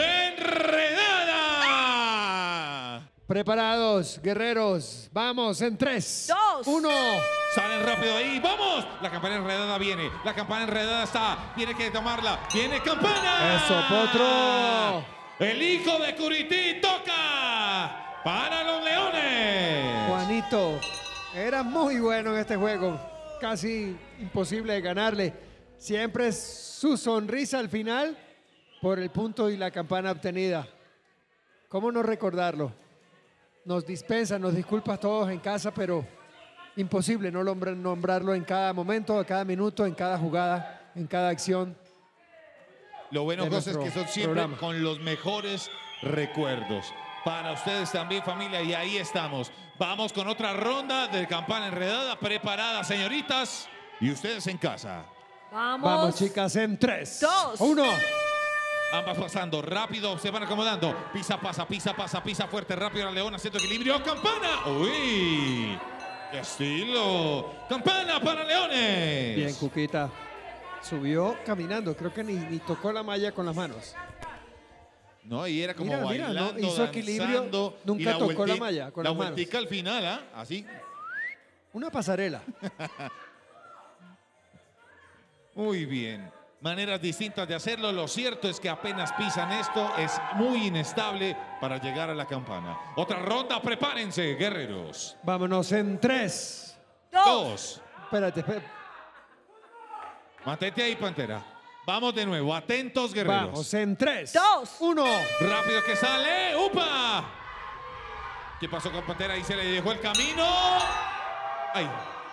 enredada! Preparados, guerreros. Vamos en tres, Dos. uno. Salen rápido ahí, ¡vamos! La campana enredada viene, la campana enredada está, tiene que tomarla, viene campana. Eso, Potro. El hijo de Curití toca para los Leones. Juanito, era muy bueno en este juego. Casi imposible de ganarle. Siempre su sonrisa al final por el punto y la campana obtenida. ¿Cómo no recordarlo? Nos dispensa, nos disculpas todos en casa, pero imposible no nombr- nombrarlo en cada momento, en cada minuto, en cada jugada, en cada acción. Lo bueno, de José, es nuestro que son siempre programa. con los mejores recuerdos. Para ustedes también, familia, y ahí estamos. Vamos con otra ronda de campana enredada, preparada, señoritas, y ustedes en casa. Vamos. Vamos, chicas, en tres, Dos. uno. Ambas pasando, rápido, se van acomodando. Pisa, pasa, pisa, pasa, pisa fuerte, rápido la Leona, haciendo equilibrio. ¡Campana! ¡Uy! ¡Qué estilo! ¡Campana para Leones! Bien, Cuquita. Subió caminando, creo que ni, ni tocó la malla con las manos. No, y era como Mira, mira, bailando, no, hizo equilibrio, danzando, nunca y la tocó la vuelti- malla con la las manos. vueltica al final, ¿ah? Así. Una pasarela. Muy bien. maneras distintas de hacerlo. Lo cierto es que apenas pisan esto, es muy inestable para llegar a la campana. Otra ronda, prepárense, guerreros. Vámonos en tres. Dos. Espérate, espérate. Mantente ahí, Pantera. Vamos de nuevo, atentos, guerreros. Vamos en tres. Dos. Uno. Rápido que sale. ¡Upa! ¿Qué pasó con Pantera? Ahí se le dejó el camino. ¡Ay!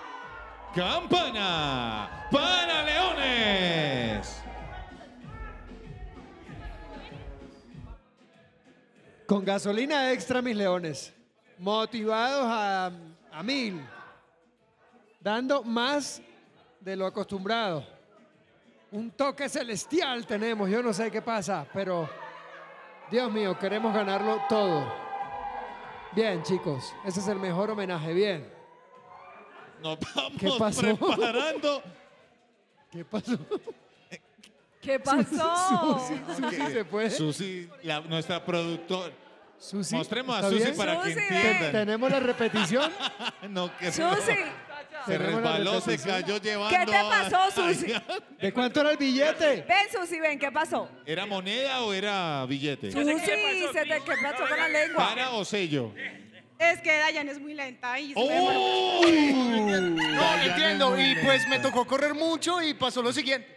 ¡Campana para Leones! Con gasolina extra, mis leones. Motivados a, a mil. Dando más de lo acostumbrado. Un toque celestial tenemos. Yo no sé qué pasa, pero Dios mío, queremos ganarlo todo. Bien, chicos. Ese es el mejor homenaje. Bien. Nos vamos ¿Qué pasó? preparando. ¿Qué pasó? ¿Qué pasó? Susi, Susi, ¿se puede? Susi, la- nuestra productora. Susi, Mostremos a ¿está Susi bien? para que Susi, entiendan. ¿Tenemos la repetición? No, que Susi, no. Se Tenemos la resbaló, se repetición. cayó llevando. ¿qué te pasó, a- Susi? ¿De cuánto era el billete? Ven, Susi, ven, ¿qué pasó? ¿Era moneda o era billete? Susi, se te, ¿qué pasó con la lengua? ¿Para o sello? Es que Dayan es muy lenta y se ¡Oh! me demoró. No, entiendo. Y pues me tocó correr mucho y pasó lo siguiente.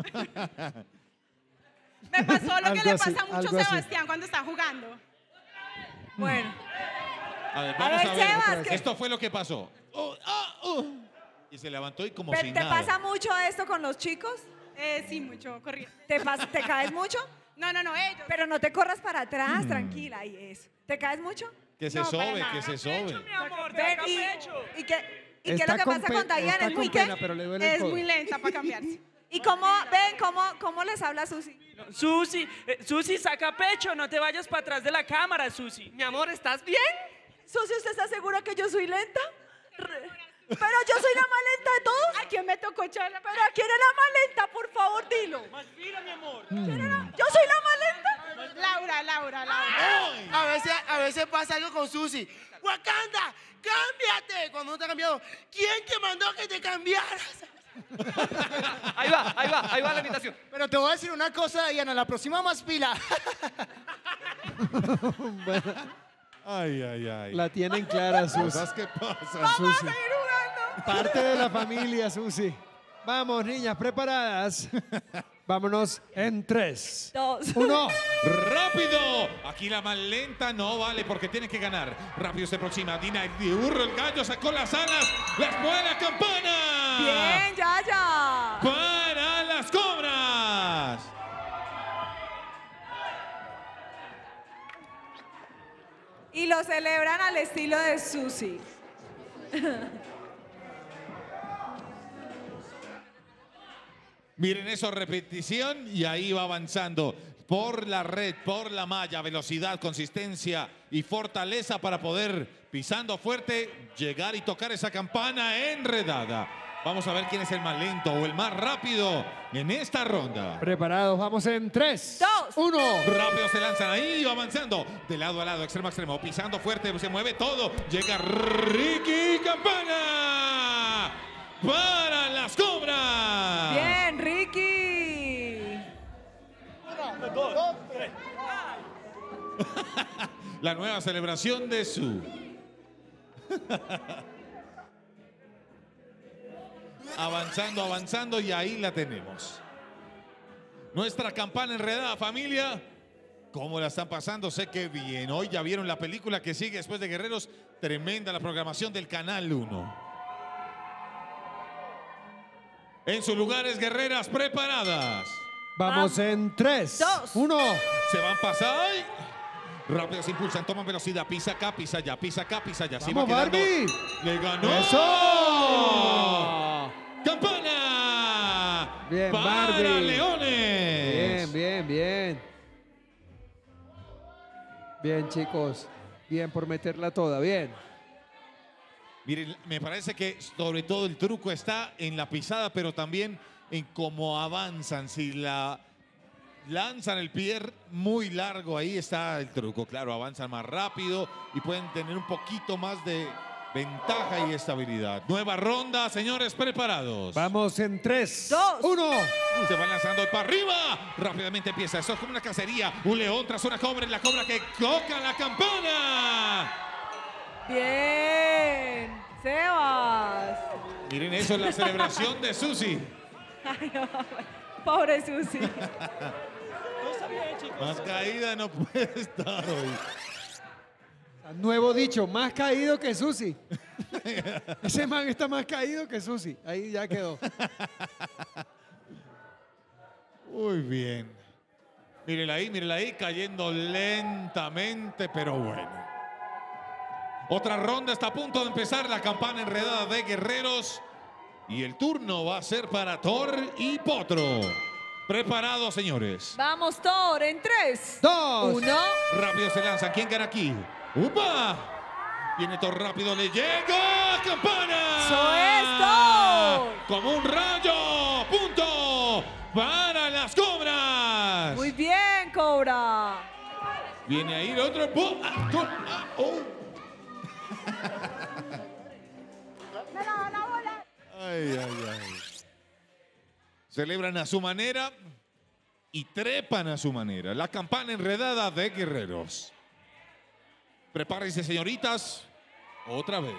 Me pasó lo que Algo le así, pasa mucho algo a así. Sebastián cuando está jugando. Bueno, A ver, A vamos ver, a ver. Sebas, ¿qué- Esto fue lo que pasó. Oh, ah, oh. Y se levantó y como ¿te, si te nada. pasa mucho esto con los chicos? Eh, sí, mucho corriendo. ¿Te, pas- ¿Te caes mucho? No, no, no, ellos. Pero no te corras para atrás, tranquila, y eso. ¿Te caes mucho? Que se No, para sobe, nada. que se sobe. Ven, y, ¿y qué, y qué es Está lo que con pasa pe- con Dayan? está ¿Es muy con qué? pena, pero le duele el Es codo. muy lenta para cambiarse. ¿Y cómo, ven, cómo, cómo les habla Susi? Susi, eh, Susi, saca pecho, no te vayas para atrás de la cámara, Susi. Mi amor, ¿estás bien? Susi, ¿usted está segura que yo soy lenta? Re- Pero yo soy la más lenta de todos. ¿A quién me tocó echar la Pero ¿quién es la más lenta? Por favor, dilo. Más fila, mi amor. ¿Yo soy la más lenta? Laura, Laura, Laura. A veces, a veces pasa algo con Susi. Wakanda, cámbiate. Cuando no te ha cambiado, ¿quién te mandó que te cambiaras? Ahí va, ahí va, ahí va la invitación. Pero te voy a decir una cosa, Diana, la próxima más pila. Bueno, Ay, ay, ay. la tienen clara, Susi. Cosas que pasan. Susi. Parte de la familia, Susi. Vamos, niñas, preparadas. Vámonos en tres. Dos. Uno. ¡Rápido! Aquí la más lenta no vale porque tiene que ganar. Rápido se aproxima. Dina el burro, el gallo sacó las alas. ¡Las mueve la campana! Bien, ya, ya. ¡Para las cobras! Y lo celebran al estilo de Susi. Miren eso, repetición y ahí va avanzando por la red, por la malla, velocidad, consistencia y fortaleza para poder, pisando fuerte, llegar y tocar esa campana enredada. Vamos a ver quién es el más lento o el más rápido en esta ronda. Preparados, vamos en tres. Dos. Uno. Rápido se lanzan ahí, va avanzando de lado a lado, extremo a extremo, pisando fuerte, se mueve todo. Llega Ricky Campana para las cobras. Bien, Ricky. Dos, tres. La nueva celebración de su. Avanzando, avanzando y ahí la tenemos. Nuestra campana enredada, familia. ¿Cómo la están pasando? Sé que bien. Hoy ya vieron la película que sigue después de Guerreros. Tremenda la programación del Canal uno. En sus lugares, guerreras preparadas. Vamos en tres. Dos. Uno. Se van pasando. ¡Ay! Rápido se impulsan, toman velocidad. Pisa acá, pisa allá, pisa acá, pisa allá. Sí, va Vamos, quedando. Barbie. Le ganó. ¡Eso! ¡Campana! Bien, para Barbie. Leones. Bien, bien, bien. Bien, chicos. Bien por meterla toda, bien. Miren, me parece que sobre todo el truco está en la pisada, pero también en cómo avanzan. Si la lanzan el pie muy largo, ahí está el truco. Claro, avanzan más rápido y pueden tener un poquito más de Ventaja y estabilidad. Nueva ronda, señores, preparados. Vamos en tres, dos, uno. Se van lanzando para arriba. Rápidamente empieza. Esto es como una cacería. Un león tras una cobra. La cobra que toca la campana. Bien, Sebas. Miren eso, es la celebración de Susi. Ay, no, pobre Susi. Más caída no puede estar hoy. Nuevo dicho, más caído que Susi. Ese man está más caído que Susi. Ahí ya quedó. Muy bien. Mírenla ahí, mírenla ahí, cayendo lentamente, pero bueno. Otra ronda está a punto de empezar, la campana enredada de guerreros. Y el turno va a ser para Thor y Potro. Preparados, señores. Vamos, Thor, en tres, dos, uno. Rápido se lanzan. ¿Quién gana aquí? ¡Upa! Viene Thor rápido, le llega campana. ¡Eso es, Thor! Como un rayo. Punto para las cobras. Muy bien, Cobra. Viene ahí el otro. ¡Ah! ¡Ah! ¡Oh! Ay, ay, ay. Celebran a su manera y trepan a su manera. La campana enredada de guerreros. Prepárense, señoritas. Otra vez.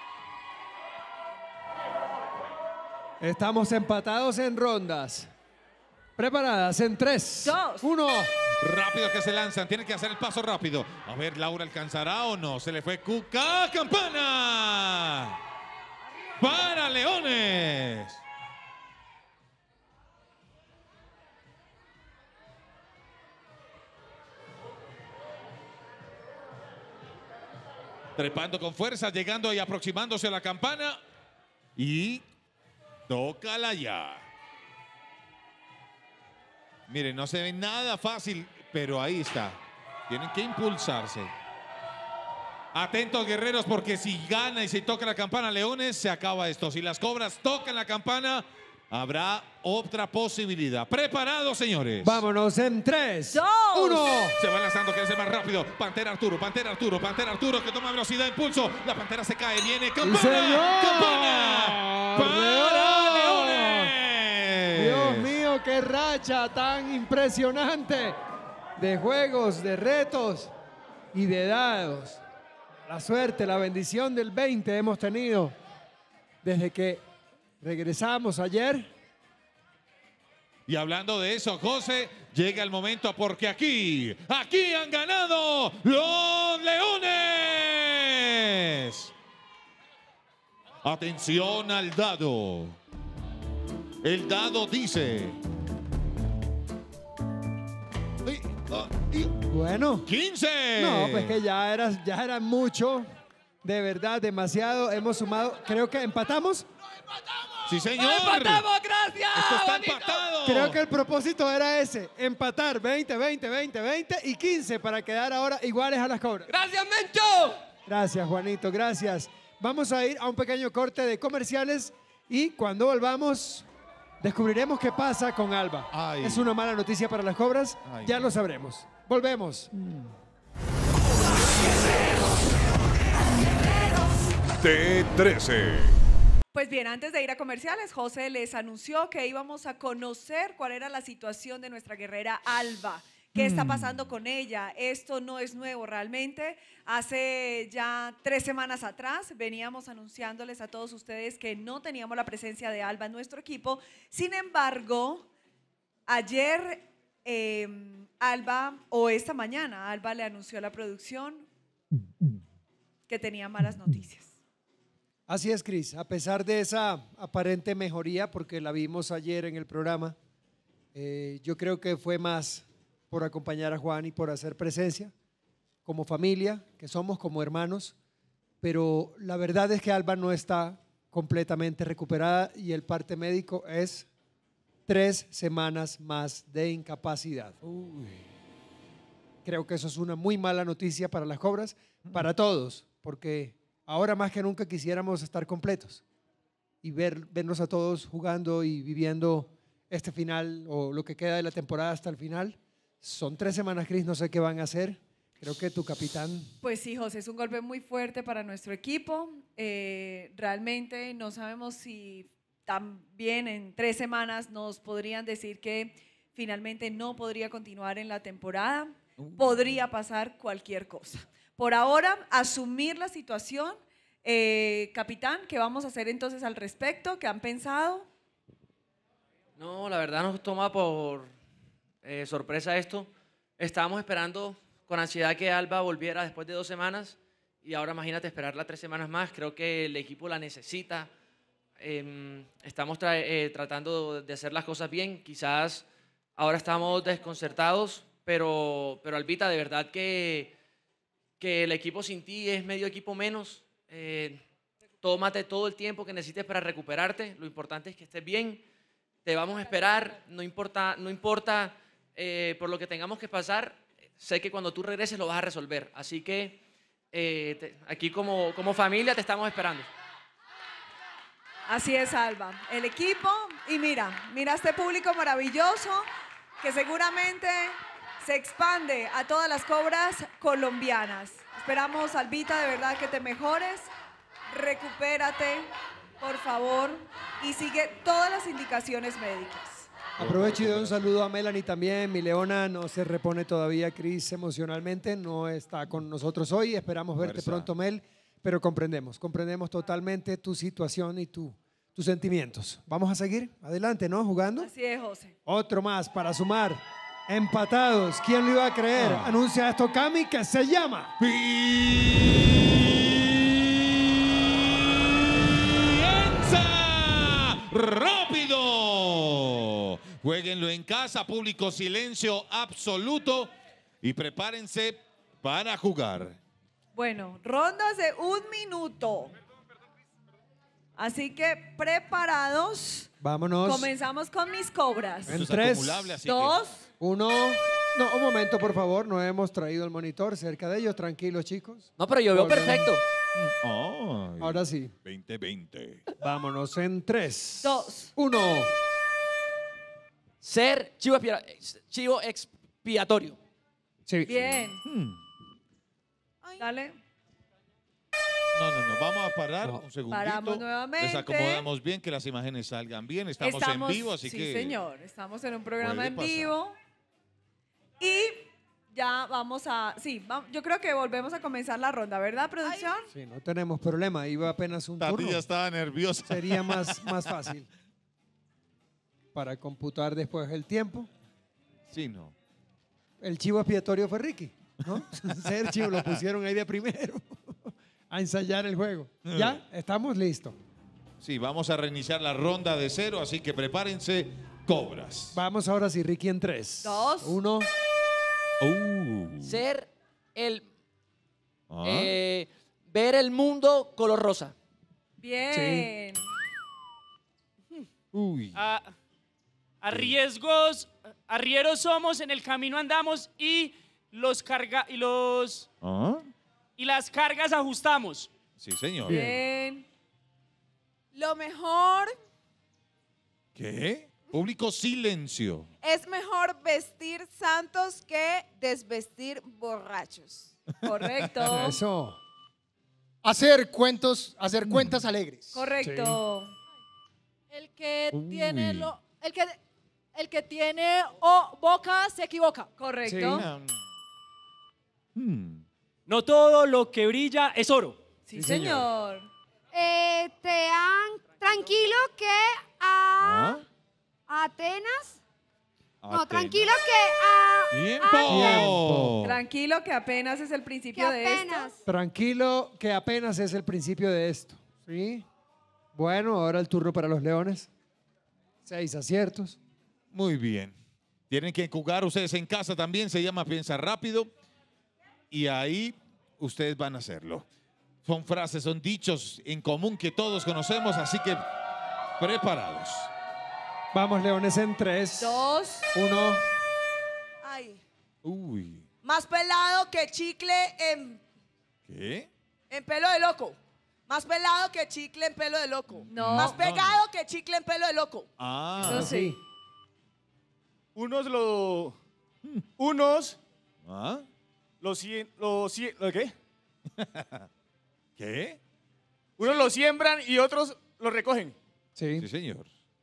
Estamos empatados en rondas. Preparadas en tres, dos, uno. Rápido que se lanzan. Tienen que hacer el paso rápido. A ver, Laura alcanzará o no. Se le fue Cuca. ¡Campana! Para Leones. Trepando con fuerza, llegando y aproximándose a la campana. Y tócala ya. Miren, no se ve nada fácil, pero ahí está. Tienen que impulsarse. Atentos, guerreros, porque si gana y se toca la campana Leones, se acaba esto. Si las cobras tocan la campana, habrá otra posibilidad. ¿Preparados, señores? Vámonos en tres, dos, uno. Se va lanzando, que es el más rápido. Pantera Arturo, Pantera Arturo, Pantera Arturo, que toma velocidad, impulso. La Pantera se cae, viene. ¡Campana! ¡Señor! ¡Campana! ¡Para Leones! Dios mío, qué racha tan impresionante de juegos, de retos y de dados. La suerte, la bendición del veinte hemos tenido desde que regresamos ayer. Y hablando de eso, José, llega el momento porque aquí, aquí han ganado los Leones. Atención al dado. El dado dice... Bueno. quince. No, pues que ya era, ya era mucho. De verdad, demasiado. Hemos sumado, creo que empatamos. Sí, señor. ¡Empatamos, gracias! Esto está bonito. empatado. Creo que el propósito era ese, empatar veinte, veinte, veinte, veinte y quince para quedar ahora iguales a las cobras. ¡Gracias, Mencho! Gracias, Juanito, gracias. Vamos a ir a un pequeño corte de comerciales y cuando volvamos descubriremos qué pasa con Alba. Ay. ¿Es una mala noticia para las cobras? Ay. Ya lo sabremos. Volvemos. T trece. Pues bien, antes de ir a comerciales, José les anunció que íbamos a conocer cuál era la situación de nuestra guerrera Alba. ¿Qué está pasando con ella? Esto no es nuevo realmente. Hace ya tres semanas atrás veníamos anunciándoles a todos ustedes que no teníamos la presencia de Alba en nuestro equipo. Sin embargo, ayer eh, Alba, o esta mañana, Alba le anunció a la producción que tenía malas noticias. Así es, Cris. A pesar de esa aparente mejoría, porque la vimos ayer en el programa, eh, yo creo que fue más por acompañar a Juan y por hacer presencia, como familia, que somos como hermanos, pero la verdad es que Alba no está completamente recuperada y el parte médico es tres semanas más de incapacidad. Uy. Creo que eso es una muy mala noticia para las cobras, para todos, porque ahora más que nunca quisiéramos estar completos y ver, vernos a todos jugando y viviendo este final o lo que queda de la temporada hasta el final. Son tres semanas, Cris, no sé qué van a hacer. Creo que tu capitán... Pues sí, José, es un golpe muy fuerte para nuestro equipo. Eh, realmente no sabemos si también en tres semanas nos podrían decir que finalmente no podría continuar en la temporada. Podría pasar cualquier cosa. Por ahora, asumir la situación. Eh, capitán, ¿qué vamos a hacer entonces al respecto? ¿Qué han pensado? No, la verdad nos toma por eh, sorpresa esto. Estábamos esperando con ansiedad que Alba volviera después de dos semanas y ahora imagínate esperarla tres semanas más. Creo que el equipo la necesita. Eh, estamos tra eh, tratando de hacer las cosas bien. Quizás ahora estamos desconcertados, pero, pero Albita, de verdad que, que el equipo sin ti es medio equipo menos. Eh, tómate todo el tiempo que necesites para recuperarte. Lo importante es que estés bien. Te vamos a esperar. No importa, no importa eh, por lo que tengamos que pasar. Sé que cuando tú regreses lo vas a resolver. Así que eh, te, aquí como, como familia te estamos esperando. Así es, Alba. El equipo, y mira, mira este público maravilloso que seguramente se expande a todas las cobras colombianas. Esperamos, Albita, de verdad que te mejores, recupérate, por favor, y sigue todas las indicaciones médicas. Aprovecho y doy un saludo a Melanie también. Mi Leona no se repone todavía, Cris, emocionalmente. No está con nosotros hoy. Esperamos verte Fuerza. pronto, Mel. Pero comprendemos, comprendemos totalmente tu situación y tu, tus sentimientos. Vamos a seguir adelante, ¿no? Jugando. Así es, José. Otro más para sumar. Empatados. ¿Quién lo iba a creer? Ah. Anuncia esto, Cami, que se llama... ¡Piensa rápido! Jueguenlo en casa, público, silencio absoluto y prepárense para jugar. Bueno, rondas de un minuto. Así que preparados. Vámonos. Comenzamos con mis cobras. En Esto es tres, acumulable, así dos, uno... No, un momento, por favor. No hemos traído el monitor cerca de ellos. Tranquilos, chicos. No, pero yo veo Volvemos. perfecto. Ay, Ahora sí. veinte veinte. Vámonos en tres, dos, uno. Ser chivo, expira- chivo expiatorio. Sí. bien. Hmm. Dale. No, no, no. Vamos a parar No. un segundito. Paramos nuevamente. Les acomodamos bien, que las imágenes salgan bien. Estamos, en vivo, así sí, que... señor. Estamos en un programa puede en pasar. vivo. Y ya vamos a... Sí, va- yo creo que volvemos a comenzar la ronda, ¿verdad, producción? Sí, no tenemos problema. Iba apenas un Tati turno. ya estaba nerviosa. Sería más, más fácil. Para computar después el tiempo. Sí, no. El chivo expiatorio fue Ricky, ¿no? Ser chivo, lo pusieron ahí de primero a ensayar el juego. ¿Ya? ¿Estamos listos? Sí, vamos a reiniciar la ronda de cero, así que prepárense, cobras. Vamos ahora sí, Ricky, en tres. Dos. Uno. Uh. Ser el... Ah. eh, ver el mundo color rosa. Bien. Uy. A, a riesgos, arrieros somos, en el camino andamos y los carga y los ¿Ah? y las cargas ajustamos. Sí, señor. Bien. Lo mejor ¿Qué? Público, silencio. es mejor vestir santos que desvestir borrachos. Correcto. Eso. Hacer cuentos, hacer cuentas alegres. Correcto. El que Uy. tiene lo, el que el que tiene o boca se equivoca. Correcto. Hmm. No todo lo que brilla es oro. Sí, señor. Eh, te han tranquilo que a ¿Ah? Atenas. No, Atenas. tranquilo que a ¡Tiempo! Tranquilo que apenas es el que principio de esto. apenas. Tranquilo, que apenas es el principio de esto. ¿Sí? Bueno, ahora el turno para los leones. Seis aciertos. Muy bien. Tienen que jugar ustedes en casa también, se llama Piensa Rápido. Y ahí ustedes van a hacerlo. Son frases, son dichos en común que todos conocemos, así que preparados. Vamos, leones, en tres. Dos. Uno. Ay, Uy. más pelado que chicle en, ¿Qué? en pelo de loco. Más pelado que chicle en pelo de loco. No. Más No, pegado que chicle en pelo de loco. Ah. Eso sí. Unos lo... Unos ¿Ah? lo, sien- lo, sien- ¿lo qué? ¿Qué? Unos lo siembran y otros lo recogen. Sí. Sí, señor.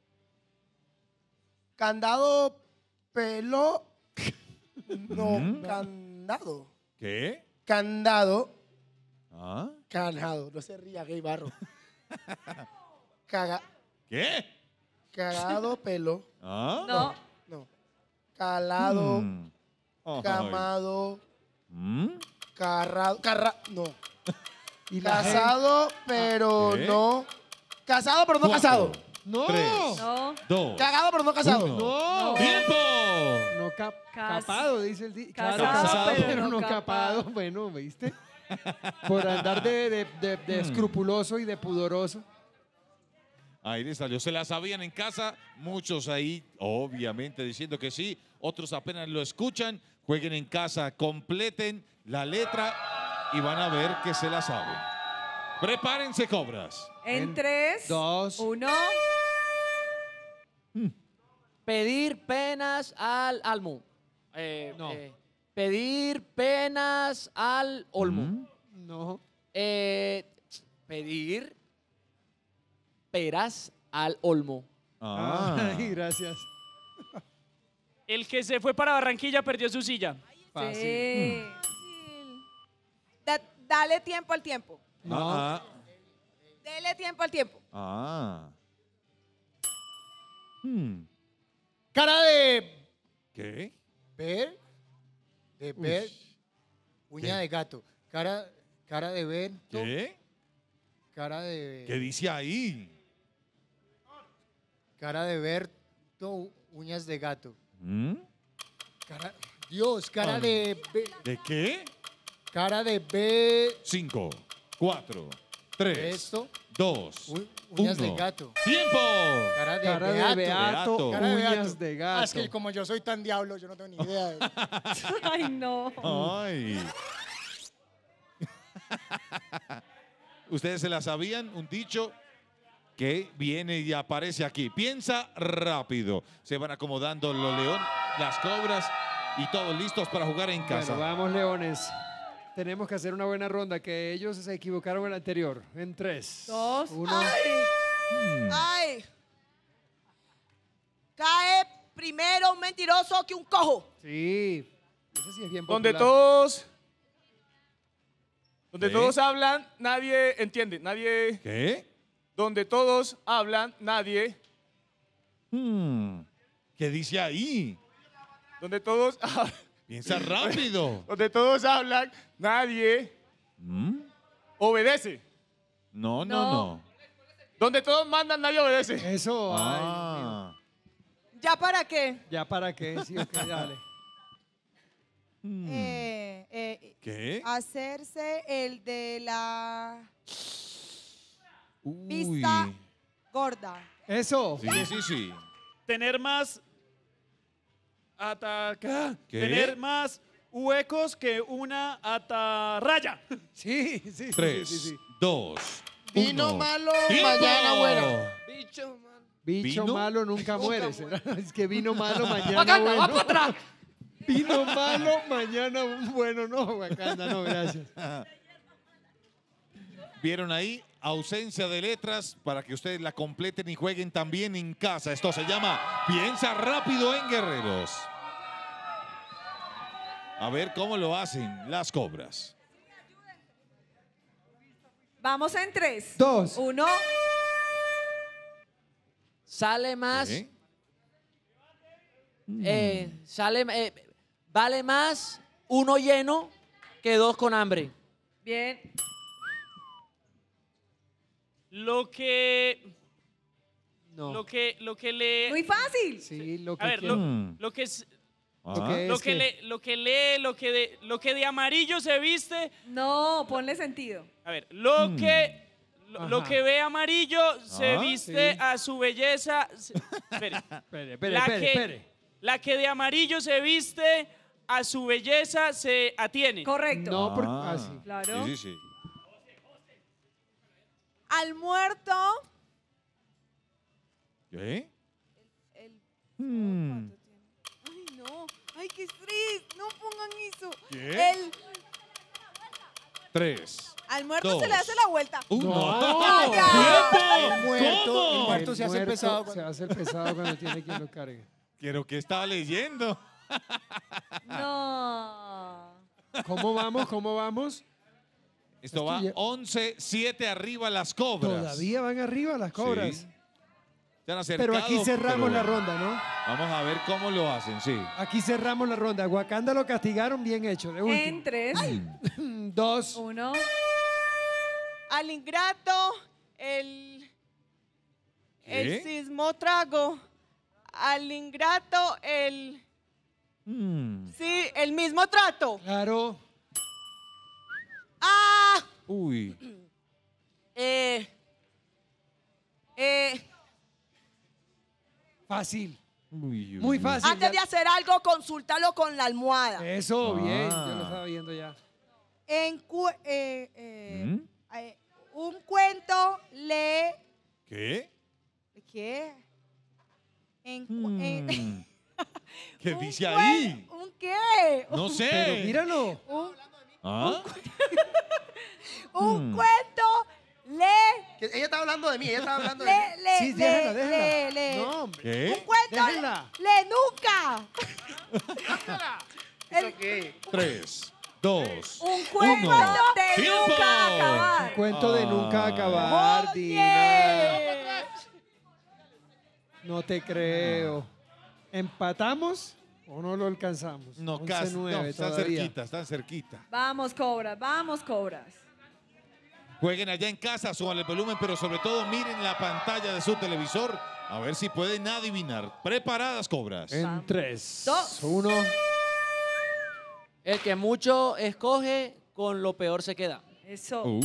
Candado, pelo. No, Mm. candado. ¿Qué? Candado. ¿Ah? Candado. No se ría, gay barro. Caga, ¿Qué? cagado, pelo. ¿Ah? No. No. Calado, Mm. Ay. camado, ¿Mm? carrado. Carra, no. Y la Casado, pero ¿Qué? no. Casado, pero no Cuatro, casado. No. Tres, No. dos, Cagado, pero no casado. uno. No. ¡Tiempo! No cap- Cas- capado, dice el di- Casado, Claro, casado, pero pero no no capado. capado. Bueno, ¿viste? Por andar de, de, de- de Mm. escrupuloso y de pudoroso. Ahí le salió. Se la sabían en casa. Muchos ahí, obviamente, diciendo que sí. Otros apenas lo escuchan. Jueguen en casa, completen la letra y van a ver que se la saben. Prepárense, cobras. En tres, Dos. uno. Pedir penas al almo. Eh, No. eh, pedir penas al olmo. Mm. No. Eh, pedir peras al olmo. Ah. Ay, gracias. El que se fue para Barranquilla perdió su silla. Fácil. Sí. Da- dale tiempo al tiempo. No. Ah, Dele tiempo al tiempo. ah. Hmm. Cara de ¿Qué? ver. De ver. Uña ¿Qué? de gato. Cara, cara de ver. ¿Qué? Cara de. ¿Qué dice ahí? Cara de ver. Uñas de gato. ¿Mm? Cara, Dios, cara Ay. de. ve- ¿De qué? Cara de ver. Cinco, cuatro, tres, Esto. dos, u- uñas uno. de gato. ¡Tiempo! Cara de Cara de beato. beato, Cara de beato. uñas de Ah, gato. es que como yo soy tan diablo, yo no tengo ni idea. de- Ay, no. Ay. ¿Ustedes se la sabían? Un dicho que viene y aparece aquí. Piensa rápido. Se van acomodando los león, las cobras y todos listos para jugar en casa. Bueno, vamos, Leones. Tenemos que hacer una buena ronda, que ellos se equivocaron en el anterior. En tres. Dos. Uno. Mm. Ay. Cae primero un mentiroso que un cojo. Sí. Ese sí es bien Donde popular. todos, donde ¿Qué? todos hablan, nadie entiende. Nadie. ¿Qué? Donde todos hablan, nadie. Hmm. ¿Qué dice ahí? Donde todos, hab- Piensa rápido. donde todos hablan, nadie ¿Mm? obedece. No, no, No. no. Donde todos mandan, nadie obedece. Eso. ay, Dios mío. Ah. ¿Ya para qué? ¿Ya para qué? Sí, ok, dale. Hmm. Eh, eh, ¿Qué? hacerse el de la Uy. vista gorda. Eso. Sí, sí, sí. Tener más ataca, ¿Qué? tener más huecos que una atarraya. Sí, sí, sí, Tres, sí, sí, sí. dos, Vino uno. malo, ¡Tiempo! mañana bueno. Bicho, man. Bicho ¿Vino? malo nunca muere. ¿será? Es que vino malo mañana Wakanda, va bueno. para atrás. Vino malo mañana bueno. No, Wakanda, no, gracias. ¿Vieron ahí? Ausencia de letras para que ustedes la completen y jueguen también en casa. Esto se llama Piensa rápido en Guerreros. A ver cómo lo hacen las cobras. Vamos en tres. Dos. Uno. Sale más. ¿Qué? eh, sale, eh, vale más uno lleno que dos con hambre. Bien. Lo que, No. lo que, lo que le, Muy fácil. Sí, lo que a ver, quiero. lo, Mm. lo que es, Ah. Lo que lo es que que- le, lo que lee, lo que de, lo que de amarillo se viste. No, ponle sentido. A ver, lo Mm. que, lo, lo Ajá. que ve amarillo se Ah, viste sí. a su belleza. se- espere. Espere, espere, la espere, que, espere. La que de amarillo se viste a su belleza se atiene. Correcto. No, porque. Ah. Ah, sí. Claro. Sí, sí, sí. Al muerto. ¿Qué? El, Hmm. Ay, no. Ay, Ay, qué estrés. No pongan eso. ¿Qué? El, Tres. al muerto Dos. se le hace la vuelta. Uno. Ay, ya. El muerto, ¿Cómo? el muerto se El hace muerto pesado. Se cuando- hace el pesado cuando tiene quien lo cargue. Quiero que estaba leyendo. No. ¿Cómo vamos? ¿Cómo vamos? Esto Esto va ya- once siete arriba las cobras. Todavía van arriba las cobras. Sí. Se han Pero aquí acercado, cerramos pero la bueno. ronda, ¿no? Vamos a ver cómo lo hacen, sí. Aquí cerramos la ronda. Wakanda lo castigaron bien hecho. De último. En tres, Dos. uno. Al ingrato, el, el ¿Qué? sismótrago. Al ingrato, el... Mm. Sí, el mismo trato. Claro. Ah, Uy. eh, eh, Fácil. Uy, uy, Muy uy. fácil. antes de ya- hacer algo, consúltalo con la almohada. Eso, bien. Ah. Yo lo estaba viendo ya. En cu- eh, eh, ¿Mm? eh, un cuento le... ¿Qué? ¿Qué? En, cu- en- Mm. ¿Qué un dice cuen- ahí? ¿Un qué? No Un- sé. Pero míralo. Un, ¿Ah? un Mm. cuento le... Que ella estaba hablando de mí, ella estaba hablando de Le, mí. le, Sí, le, déjela, déjela. le, le- No, hombre. ¿Qué? Un cuento Déjenla. le nunca. ¿Eso qué? Tres, dos, Un cuento uno. de ¡Tiempo! nunca acabar. Cuento de nunca Ay. acabar, Dina. Oye. No te creo. ¿Empatamos o no lo alcanzamos? No, once casi. No, nueve están todavía. cerquita, están cerquita. Vamos, cobras, vamos, cobras. Jueguen allá en casa, suban el volumen, pero sobre todo miren la pantalla de su televisor a ver si pueden adivinar. Preparadas, cobras. En tres, Dos. uno. El que mucho escoge, con lo peor se queda. Eso. Uh.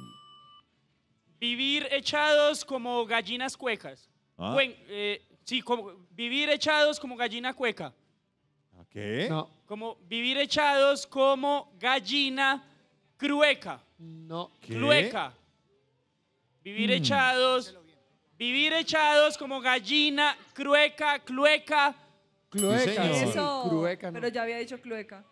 Vivir echados como gallinas cuecas. ¿Ah? Buen- eh, sí, como vivir echados como gallina cueca. ¿Qué? No, Como vivir echados como gallina crueca. no. ¿Qué? Clueca. Vivir Mm. echados. Vivir echados como gallina, crueca, clueca. Clueca, señor. sí. Eso. Clueca, no. Pero ya había dicho clueca.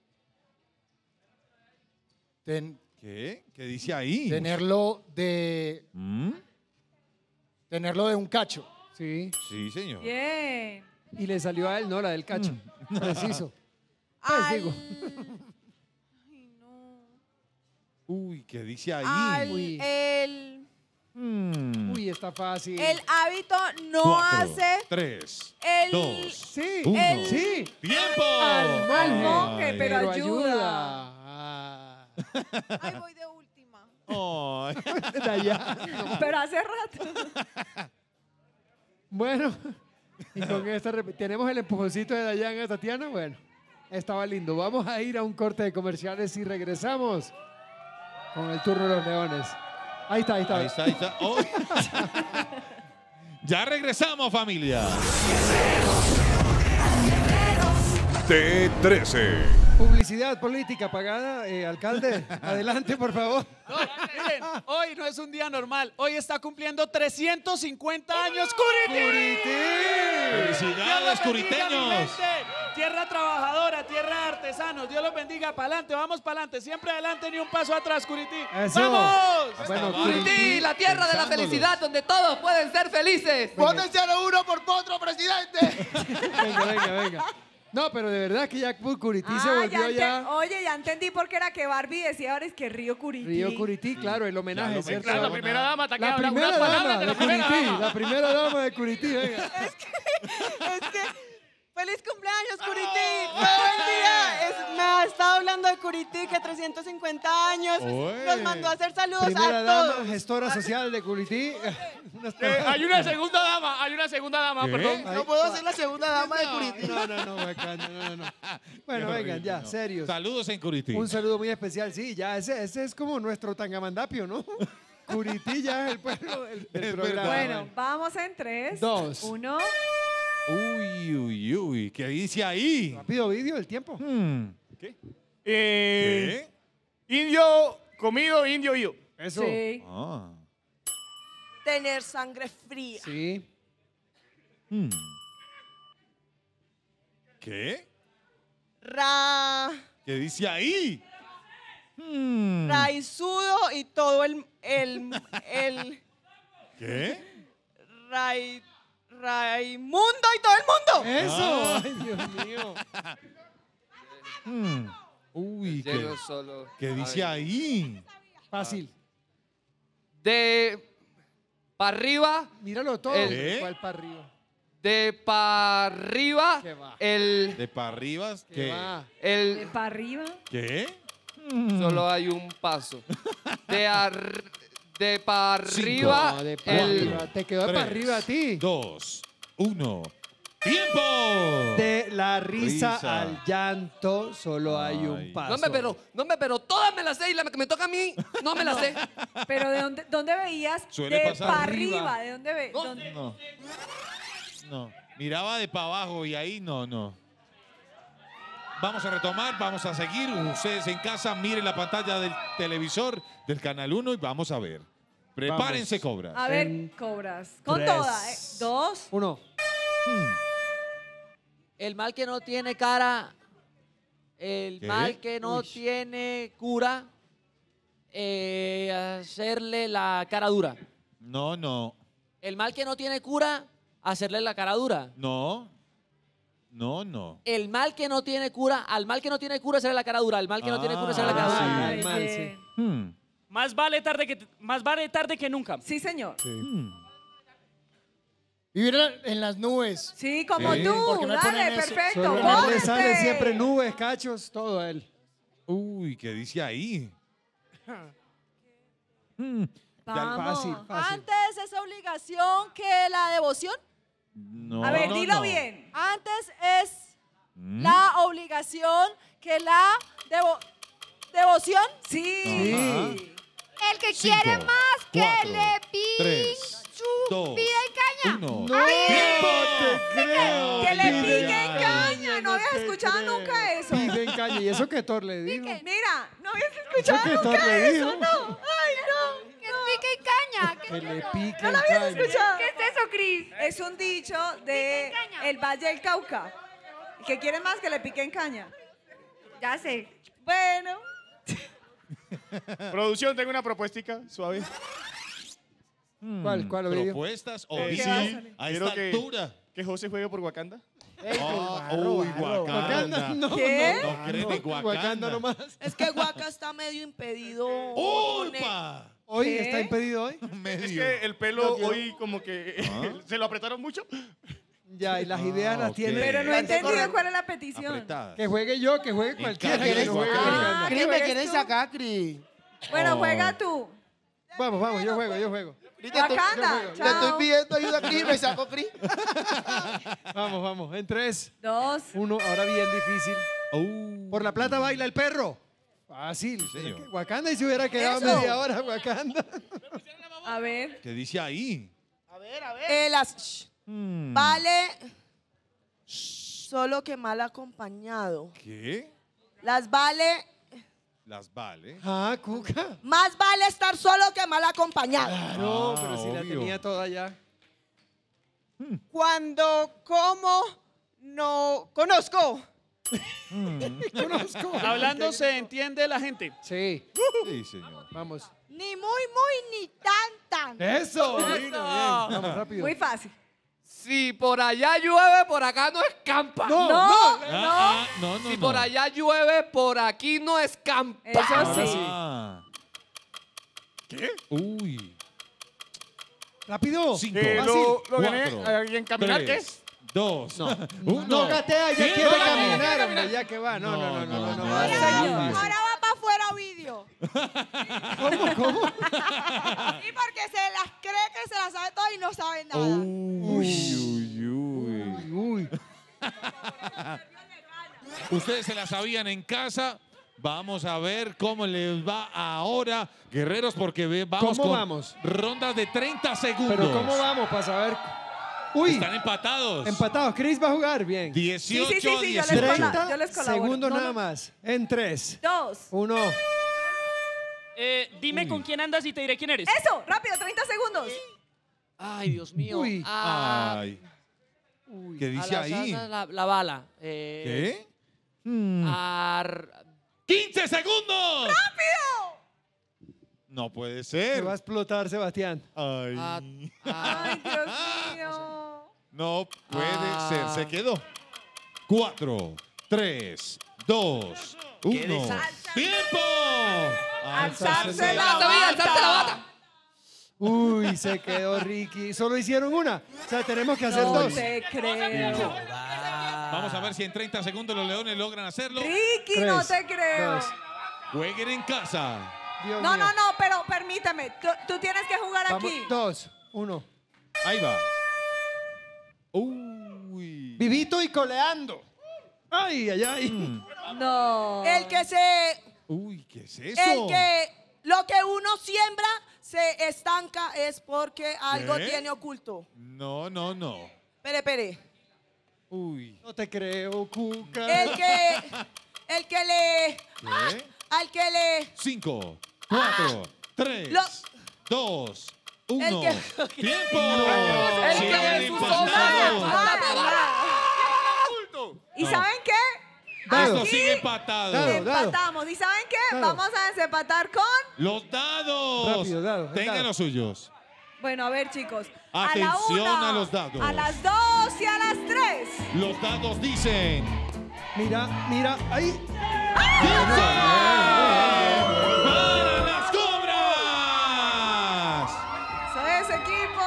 Ten- ¿Qué? ¿Qué dice ahí? tenerlo de ¿Mm? tenerlo de un cacho. Sí. Sí, señor. Bien. Y le salió a él, no, la del cacho. Preciso. Pues Al, digo. ay, no. Uy, ¿qué dice ahí? Al, Uy. el, Mm. Uy, está fácil. el hábito no Cuatro, hace tres, el... dos, Sí. uno. el- Sí. ¡Tiempo! Al Al monje. monje, pero Pero ayuda. ayuda. Ah. Ay, voy de última. Ay. De allá. Pero hace rato. Bueno, y con esta rep- tenemos el empujoncito de Dayan a Tatiana. Bueno, estaba lindo. Vamos a ir a un corte de comerciales y regresamos con el turno de los leones. Ahí está, ahí está. Ahí está, ahí está. Oh. Ya regresamos, familia. T trece. Publicidad política pagada. Eh, alcalde, adelante, por favor. No, miren, hoy no es un día normal. Hoy está cumpliendo trescientos cincuenta años Curiti. ¡Felicidades, Dios los bendiga, mi curiteños! gente. Tierra trabajadora, tierra de artesanos. Dios los bendiga. Para adelante, vamos para adelante. Siempre adelante, ni un paso atrás, Curití. Eso. ¡Vamos! Bueno, Curití, la tierra de la pensándolo. felicidad, donde todos pueden ser felices. ¡Pónganse a lo uno por Potro, presidente! Venga, venga, venga. No, pero de verdad que ya Curití se Ah, volvió ente- ya Oye, ya entendí por qué era que Barbie decía ahora es que Río Curití. Río Curití, claro, el homenaje, Ya lo ¿cierto? mencionó. La primera dama, La ataque, una- primera una palabra dama de de la primera Curití, dama. la primera dama de Curití, venga. Es que, feliz cumpleaños, Curití. Todo el día es- me ha estado hablando de Curití, que trescientos cincuenta años. Ué. Nos mandó a hacer saludos Primera a dama, todos. gestora social de Curití. Eh, hay una segunda dama, hay una segunda dama, ¿Qué? perdón. No puedo ser la segunda dama de Curití. No, no, no, Wakanda, no, no, no. Bueno, Qué vengan, horrible, ya, no. serios. Saludos en Curití. Un saludo muy especial, sí, ya, ese, ese es como nuestro Tangamandapio, ¿no? Curití ya es el pueblo del, del Es programa. verdad. Bueno, vamos en tres. Dos. Uno. Uy, uy, uy. ¿Qué dice ahí? Rápido vídeo, el tiempo. Hmm. Eh, ¿Qué? Indio comido, indio yo. Eso. Sí. Ah. Tener sangre fría. Sí. Hmm. ¿Qué? Ra... ¿Qué dice ahí? Hmm. Raizudo y todo el... el, el ¿Qué? Ray, Raimundo y todo el mundo. Eso. Ah. Ay, Dios mío. Hmm. Uy, ¿qué, Llego solo. ¿qué dice Ay. ahí? Fácil. De para arriba. Míralo todo. El- ¿Cuál para arriba? De para arriba. ¿Qué va? El. ¿De para arriba? ¿Qué ¿Qué? va? ¿De El. para arriba? ¿Qué? Solo hay un paso. De ar- de para Cinco. arriba. No, de pa' el. arriba. Te quedó de para Tres, arriba a ti. Dos, uno. ¡Tiempo! De la risa, Risa. al llanto solo hay Ay. un paso. No me pero, no me pero, todas me las sé y la que me toca a mí, no me las sé. Pero ¿de dónde, dónde veías? Suele de pasar. para Arriba. arriba. ¿De dónde ve? No. dónde- No. No. Miraba de para abajo y ahí no, no. Vamos a retomar, vamos a seguir. Ustedes en casa miren la pantalla del televisor del Canal uno y vamos a ver. Prepárense, cobras. A ver, En cobras. Con tres. toda. ¿eh? Dos. Uno. El mal que no tiene cara, el ¿Qué? mal que no Uy. tiene cura, eh, hacerle la cara dura. No, no, El mal que no tiene cura, hacerle la cara dura. no. No, no. El mal que no tiene cura, al mal que no tiene cura, hacerle la cara dura. El mal que no tiene cura, hacerle la cara Ah, dura. sí. Ay, mal, sí. bien. Hmm. Más vale tarde que, más vale tarde que nunca. Sí, señor. Hmm. Vivir en las nubes. Sí, como Sí. tú. ¿Por qué me Dale, ponen eso? perfecto. Solo a él le ¡Cógete! sale siempre nubes, cachos, todo a él. Uy, ¿qué dice ahí? Hmm. Ya- Vamos. Fácil, fácil. Antes es obligación que la devoción. No, A ver, no, dilo no. bien. Antes es Hmm. la obligación que la devo- devoción. Sí. Sí. El que Cinco, quiere más que cuatro, le tres, dos, pida en caña. uno. No te creo. Que le Piden piquen caña. No habías te escuchado creo. nunca eso. Piden caña. ¿Y eso que Thor le dijo? Mira, no habías ¿Eso escuchado que Thor nunca le eso, dijo? no. Ay, no. Que pique caña. Que le No piquen lo habías caña. escuchado. ¿Qué es eso, Cris? Es un dicho de el Valle del Cauca. Que quieren más que le piquen caña. Ya sé. Bueno. Producción, tengo una propuestica suave. Hmm. ¿Cuál, cuál, Ovidio? ¿Propuestas? Eh, Ovidio, sí, va a salir? a quiero esta que- altura. Que José juegue por Wakanda. Ah, barro, uy, barro. Wakanda. Wakanda, no, ¿Qué? No creen en Wakanda. Wakanda nomás. Es que Waka está medio impedido. ¡Upa! Hoy ¿Qué? está impedido hoy. Medio. Es que el pelo Yo quiero- hoy como que Ah. se lo apretaron mucho. Ya, y las ideas Ah, las ok. tiene. Pero no he Hay entendido cuál es la petición. Apretadas. Que juegue yo, que juegue cualquiera. caña Que de no juegue Wakanda. Wakanda. ¿qué Cris, me juegas quieren tú? sacar, Cris. Bueno, Oh. juega tú. Vamos, vamos, yo juego, yo juego. Cris, te estoy- Wakanda, Te estoy chao. pidiendo ayuda, Cris, me sacó Cris. Vamos, vamos. En tres, Dos. uno, ahora bien difícil. Uh. Por la plata baila el perro. Fácil. señor. Wakanda y se hubiera quedado Eso. media hora Wakanda. A ver. ¿Qué dice ahí? A ver, a ver. Eh, las sh, Hmm. vale solo que mal acompañado. ¿Qué? Las vale, Las vale. Ah, Cuca. más vale estar solo que mal acompañado. No, Ah, pero si la obvio. tenía toda ya. Cuando como no conozco. Conozco. Hablando se entiende la gente. Sí. Sí, señor. Vamos. Ni muy, muy, ni tan, tan. Eso. Eso. Mira, bien. Vamos, rápido. Muy fácil. Si por allá llueve, por acá no escampa. No, No, Ah, no. ah, no, no, Si no. por allá llueve, por aquí no escampa. Eso Ahora sí. sí. Ah. ¿Qué? Uy. Rápido. Cinco. Eh, Fácil. lo, lo gané. Cuatro, ¿Y en caminar qué? Tres, dos, No. uno. No gatea, ya ¿Qué? quiere No, caminar, hombre, ya que va. No, no, no, no, no. no, no, vale. no, no, no. Ahora va para afuera, Ovidio. ¿Cómo, cómo? Y porque se las cree que se las sabe todo y no sabe nada. Uy, uy, uy. Uy. Ustedes se la sabían en casa. Vamos a ver cómo les va ahora, guerreros, porque ve- vamos ¿Cómo con vamos? rondas de treinta segundos. Pero ¿cómo vamos para saber? Uy. Están empatados. Empatados. Chris va a jugar bien. dieciocho Sí, sí, sí, sí, yo les dieciocho. cola- treinta yo les colaboro. segundos No, nada no. más. En tres, Dos. uno. Eh, dime Uy. con quién andas y te diré quién eres. Eso, rápido, treinta segundos. Ay, Dios mío. Uy. Ah, Ay. ¿Qué a dice la ahí? salsa, La, la bala. Eh, ¿Qué? Ar- ¡quince segundos! ¡Rápido! No puede Se ser. va a explotar, Sebastián. Ay. a- Ay, Dios mío. No puede Ah. ser. Se quedó. Cuatro, tres, dos, uno. ¡Tiempo! Alzarse la ¡Alzarse la bata. bata! Uy, se quedó Ricky. Solo hicieron una. O sea, tenemos que hacer No dos. te creo. Vamos a ver si en treinta segundos los leones logran hacerlo. Ricky, no Tres, te creo. dos. Jueguen en casa. Dios No, mío. no, no, pero permíteme. Tú, tú tienes que jugar Vamos, aquí. dos, uno. Ahí va. Uy. Vivito y coleando. Ay, ay, ay. No. El que se. Uy, ¿qué es eso? El que. Lo que uno siembra se estanca es porque algo ¿Qué? tiene oculto. No, no, no. Espere, espere. Uy. No te creo, Cuca. El que. El que le. ¿Qué? Al que le. Cinco, cuatro, tres, Lo- dos, uno. que- ¡Tiempo! El Siguen que puso empatados. ¿Y No. saben qué? Dado. Esto sigue empatado. Dado. Empatamos. ¿Y saben qué? Dado. Vamos a desempatar con... Los dados. Rápido, dado, el Tengan dado. los suyos. Bueno, a ver, chicos. Atención a, la una, a los dados. A las dos y a las tres. Los dados dicen. Mira, mira, ahí. ¡quince! ¡Para las cobras! ¡Eso es, equipo!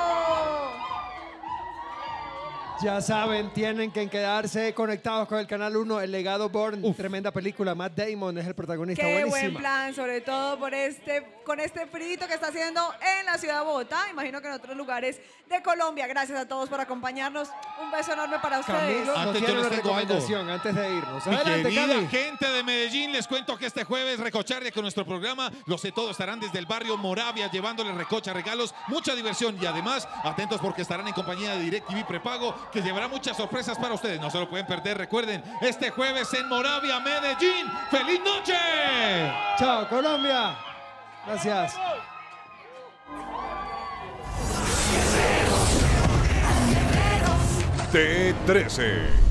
Ya saben, tienen que quedarse conectados con el canal uno, El Legado Bourne. Tremenda película. Matt Damon es el protagonista. Qué buen Buenísima. plan, sobre todo por este, con este frito que está haciendo en la ciudad de Bogotá. Imagino que en otros lugares de Colombia. Gracias a todos por acompañarnos. Un beso enorme para ustedes. Camilo nos Antes yo tiene les una tengo algo. recomendación antes de irnos. Mi Adelante, querida Cami. gente de Medellín, les cuento que este jueves Recocharria con nuestro programa Lo sé todo estarán desde el barrio Moravia llevándoles recocha, regalos, mucha diversión y además atentos porque estarán en compañía de DirecTV Prepago que llevará muchas sorpresas para ustedes. No se lo pueden perder. Recuerden, este jueves en Moravia, Medellín. ¡Feliz noche! Chao, Colombia. Gracias. T trece.